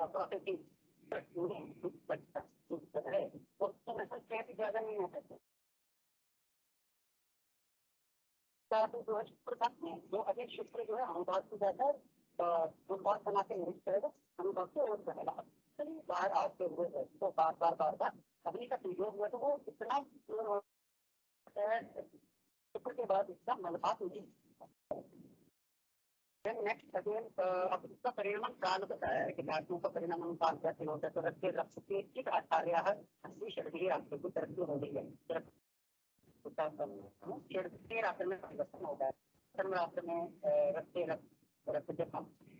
ज्यादा नहीं हो सकता। जो है शुक्र का जो अधिक शुक्र जो है अनुभाग से ज्यादा जो बात बना के नहीं करेगा, अनुभाग से और करेगा। बाहर आते हुए तो बार बार बार बार अग्नि का प्रयोग हुआ तो वो इतना शुक्र के बाद इसका मलभात नहीं। नेक्स्ट अगेन अब इसका परिणाम काल बताया है कि धातुओं का परिणाम काल कैसे होता है। तो रक्त रक्त के ठीक आचार्य हस्ती शरीर आपको की तरक्की हो रही है, रात्र में परिवर्तन होता है, धर्म रात्र में रक्त रक्त रक्त जब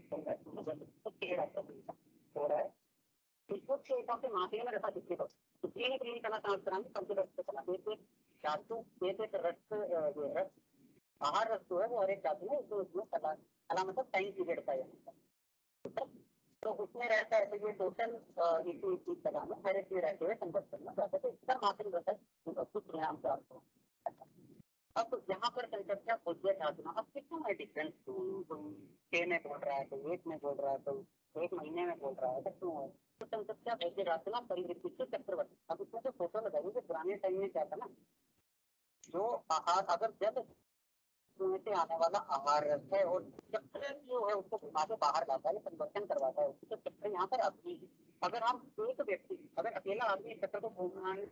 हो रहा है इसको से माथे में रखा दिखते हो तो तीन क्लीन करना ट्रांसफर कम से रक्त करना जैसे धातु जैसे रक्त जो है बाहर रक्त है वो हर एक धातु में तो उसमें कला कला मतलब टाइम पीरियड का है, तो उसमें रहता है। तो ये टोटल इसी कला में हर एक रहते हुए संपर्क करना चाहते थे, इसका माध्यम रहता है कुछ परिणाम प्राप्त हो। अब यहाँ पर संकल्पना खोजिए धातु, अब कितना है डिफरेंस, छह में बोल रहा है तो एक में बोल रहा है तो एक महीने में बोल रहा है, तो क्यों है तो संकल्पना खोजिए धातु ना परिवृत्ति से चक्रवर्ती। अब इसमें जो फोटो लगाइए पुराने टाइम में क्या था ना, जो आहार अगर जब से आने वाला आहार है और चक्र जो है उसको घुमा के बाहर लाता है, परिवर्तन करवाता है, तो चक्र यहाँ पर अग्नि। अगर हम एक व्यक्ति अगर अकेला आदमी चक्र को घुमाने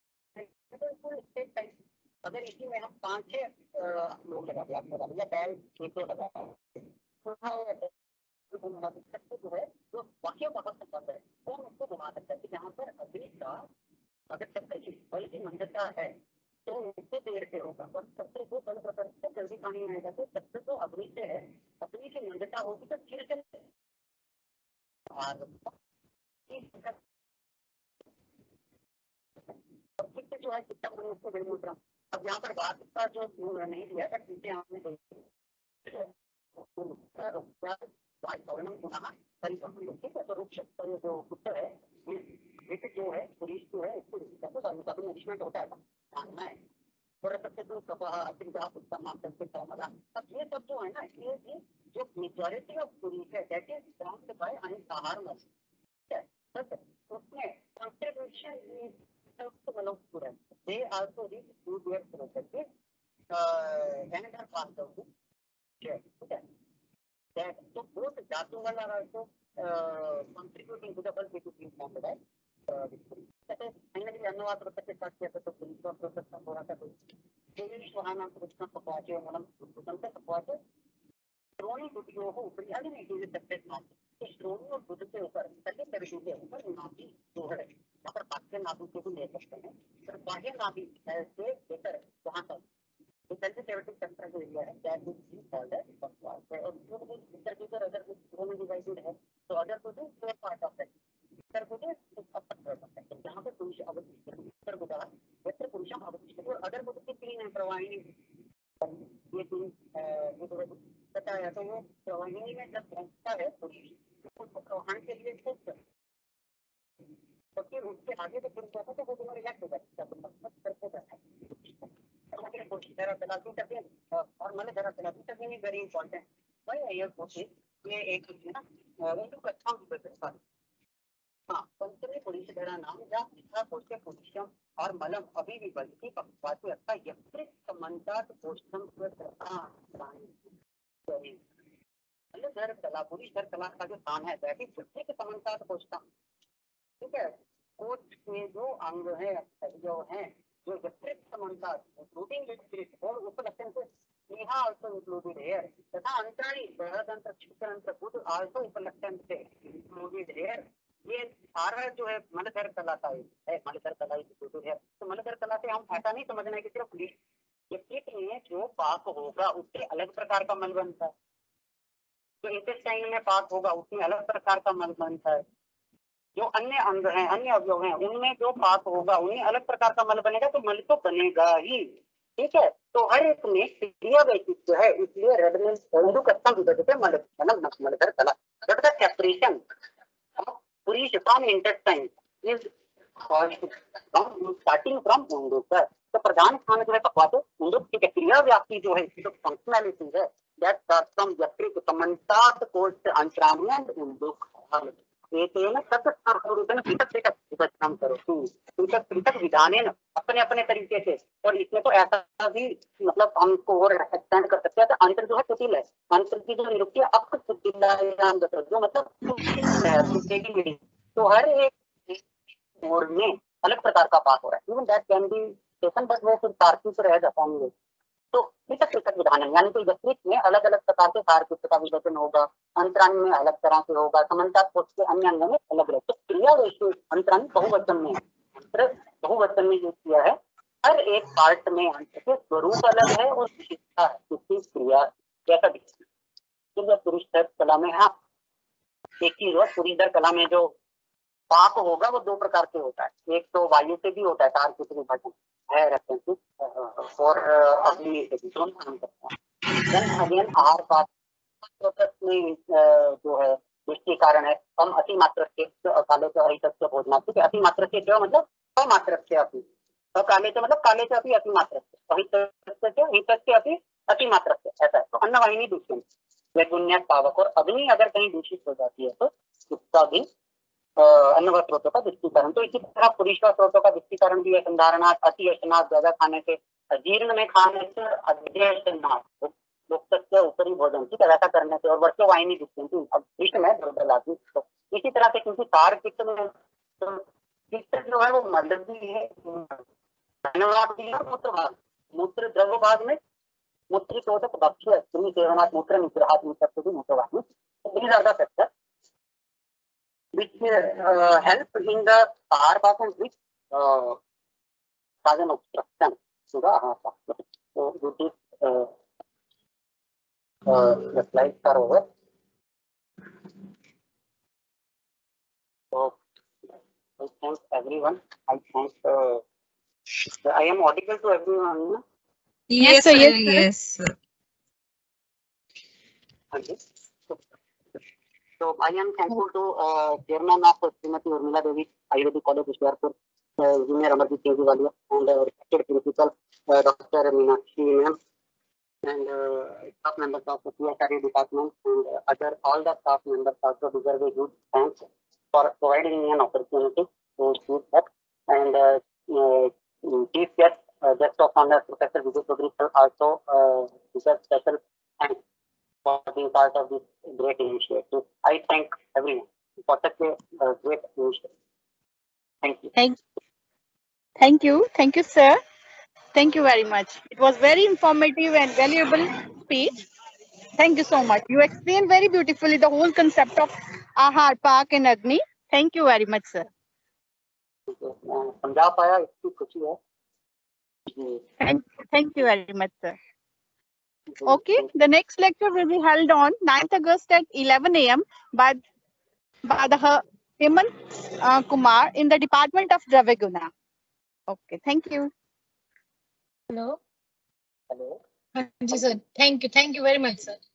अगर इसी में हम पांच छह लोग लगा दिया बैल खेतों लगा जो है जो वाक्य बहुत संबंध है वो उसको घुमा सकता है। यहाँ पर अग्नि का अगर चक्र बल की मंदता है तो उससे देर से होगा और सबसे जो बल प्रकार से जल्दी पानी आएगा, तो चक्र तो अग्नि से है, अग्नि की मंदता होगी तो फिर से जो है कितना उसको बिल्कुल रहा। अब यहाँ पर बात का जो नहीं दिया था पीछे आपने जो उत्तर है जो है पुलिस जो है इसको होता है मानना है अब ये सब जो है ना ये जो मेजॉरिटी ऑफ पुलिस है दैट इज ग्राउंड बाय अनसहार उसमें contribution they also reach to their processes uh, another part of the share. Okay. That so both dhatu wala are also uh, contributing to the bulk between form of that. That is finally अनुवाद process start किया तो police process का थोड़ा सा English वहाँ नाम कुछ ना पहुँचे मतलब कुछ तक पहुँचे श्रोणी बुद्धियों को ऊपर आगे नहीं किसी सेपरेट नाम इस श्रोणी और बुद्ध के ऊपर सभी तरह के ऊपर नाभि जो है यहाँ पर बाह्य नाभि को भी ले सकते हैं, पर बाह्य नाभि से लेकर वहाँ तक तो सेंसिटिविटी सेंटर जो एरिया है that is be called as बकवास है। और जो भी भीतर भीतर अगर कुछ फ्लो में डिवाइडेड है तो अगर कुछ स्क्वायर पार्ट ऑफ दैट भीतर कुछ अपर पार्ट ऑफ दैट जहाँ पे पुरुष अवशिष्ट भीतर बुधा भीतर पुरुषम अवशिष्ट और अगर कुछ क्लीन है प्रवाहिनी ये तीन ये तो बताया तो वो प्रवाहिनी में जब पहुँचता है पुरुष उसको प्रवाहन के लिए खुद तो फिर उसके आगे तो पुरुष होता है तो वो दोनों रिएक्ट हो जाता है और मतलब जरा तलाशी करनी वेरी इंपॉर्टेंट भाई ये कोशिश ये एक ना उनको अच्छा भी बता हाँ पंचमी पुरुष धरा नाम जा इच्छा कोशे पुरुषम और मलम अभी भी बल्कि पक्षपाती अर्थात यकृत समन्तात कोष्ठम मतलब सर कला पूरी सर कला का जो स्थान है वैसे यकृत समन्तात कोष्ठम, ठीक है। कोष्ठ में जो अंग है जो है जो यकृत समन्तात इंक्लूडिंग यकृत और उपलक्षण से नेहा आल्सो इंक्लूडेड हियर तथा अंतराणी बृहदंत्र क्षुद्रांत्र बुध आल्सो उपलक्षण से इंक्लूडेड हियर। ये सारा जो है मलधर कला का है, मलधर कला इंक्लूडेड है। तो मलधर कला से हम ऐसा नहीं समझना है कि सिर्फ यकृत में जो पाक होगा उससे अलग प्रकार का मल बनता है, जो इंटेस्टाइन में पाक होगा उसमें अलग प्रकार का मल बनता है, जो अन्य अंग हैं अन्य अवयव हैं उनमें जो पाक होगा उनमें अलग प्रकार का मल बनेगा, तो मल तो बनेगा ही, ठीक है। तो हर एक में क्रिया वैशिष्ट्य है, इसलिए रेडमेंट कस्टम विधि मल मतलब मलधर कला बट द सेपरेशन पुरीश from intestine is starting from उंडुक। तो प्रधान स्थान जो है पक्वात उंडुक की क्रिया व्याप्ति जो है जो फंक्शनैलिटी है दैट स्टार्ट्स फ्रॉम यकृत समन्तात कोष्ठ अंतराणी एंड उंडुक। एतेन तत्स्वरूपेण पृथक पृथक विभक्तं करोतु, पृथक पृथक विधानेन अपने अपने तरीके से। और इसमें तो ऐसा भी मतलब हमको और एक्सटेंड कर सकते हैं। तो अंतर जो है कुटिल है, अंतर की जो निरुक्ति अप कुटिलायाम जो मतलब तो हर एक मोड में अलग प्रकार का पाक हो रहा है। Even that can be taken but वो फिर तार्किक रह जाता है। तो पृथक पृथक विधान यानी कि यकृत में अलग अलग प्रकार के तार्किक का विभाजन होगा, अंतराणी में अलग तरह से होगा, समन्तात कोष्ठ के अन्य अंगों में अलग अलग। तो क्रिया वैशिष्ट्य अंतराणी बहुवचन में अंतर बहुवचन में यूज किया है। हर एक पार्ट में अंतर के स्वरूप अलग है और विशेषता है उसकी क्रिया कैसा दिखती है। तो पुरुष कला में हाँ एक चीज हो, पुरुष कला में जो पाक होगा वो दो प्रकार से होता है, एक तो वायु से भी होता है तार्किक विभाजन है रेफरेंस और अग्नि से भी दोनों काम करता है। देन अगेन आहार पाक में जो है जिसके कारण है हम अति मात्रा से काले से अहित से भोजना, ठीक है। अति मात्रा से जो मतलब अमात्र से अति, तो काले से मतलब काले से अति अति मात्रा से, अहित से हित से अति अति मात्रा से, ऐसा है। तो अन्नवाहिनी दूषित वैगुण्य पावक और अग्नि अगर कहीं दूषित हो जाती है तो उसका भी अन्य स्रोतों का विस्तीकरण। तो इसी तरह पुरुष स्रोतों का विस्तीकरण भी है। संधारनाथ अति अशनाथ ज्यादा खाने से, जीर्ण में खाने से, अध्ययनाथ लोकतत्व ऊपरी भोजन, ठीक है, वैसा करने से, और वर्षो वाहिनी दुष्यंती अब पिष्ट में दुर्बलाती। तो इसी तरह से क्योंकि सार पित्त में तो पित्त जो है वो मल भी है, धन्यवाद भी है, मूत्र भाग मूत्र द्रव भाग में मूत्रिकोदक भक्ष्य स्त्री सेवनाथ मूत्र निग्रहात् मूत्र भी मूत्र भाग में। तो ज्यादा factor which uh, help in the ahar path and which uh, cause an obstruction to the ahar path. So with this, uh, uh, the slides are over. So I thank everyone. I thank. Uh, I am audible to everyone. Yes, sir. Yes, sir. Yes, sir. Okay. So I am thankful to uh, Chairman of Srimati Urmila Devi Ayurvedic College, Ishwarpur, uh, Junior Amarjit Singh Walia, and uh, respected Principal uh, Doctor Meenakshi Ma'am, and uh, staff members of the P S R A department, and uh, other all the staff members also deserve a huge thanks for providing me an opportunity to speak that. And uh, uh, Chief Guest, uh, Guest of Honor Professor Vijay Chaudhary also uh, deserves special thanks for being part of this great initiative. I thank everyone for such a uh, great initiative. Thank you. Thank, thank you. Thank you, sir. Thank you very much. It was very informative and valuable speech. Thank you so much. You explained very beautifully the whole concept of Ahar, Pak and Agni. Thank you very much, sir. समझा पाया इसकी खुशी है। Thank, thank you very much, sir. Okay, the next lecture will be held on ninth August at eleven A M by, by the Hemant uh, Kumar in the Department of Dravaguna. Okay, thank you. Hello. Hello. Ji sir, thank you, thank you very much, sir.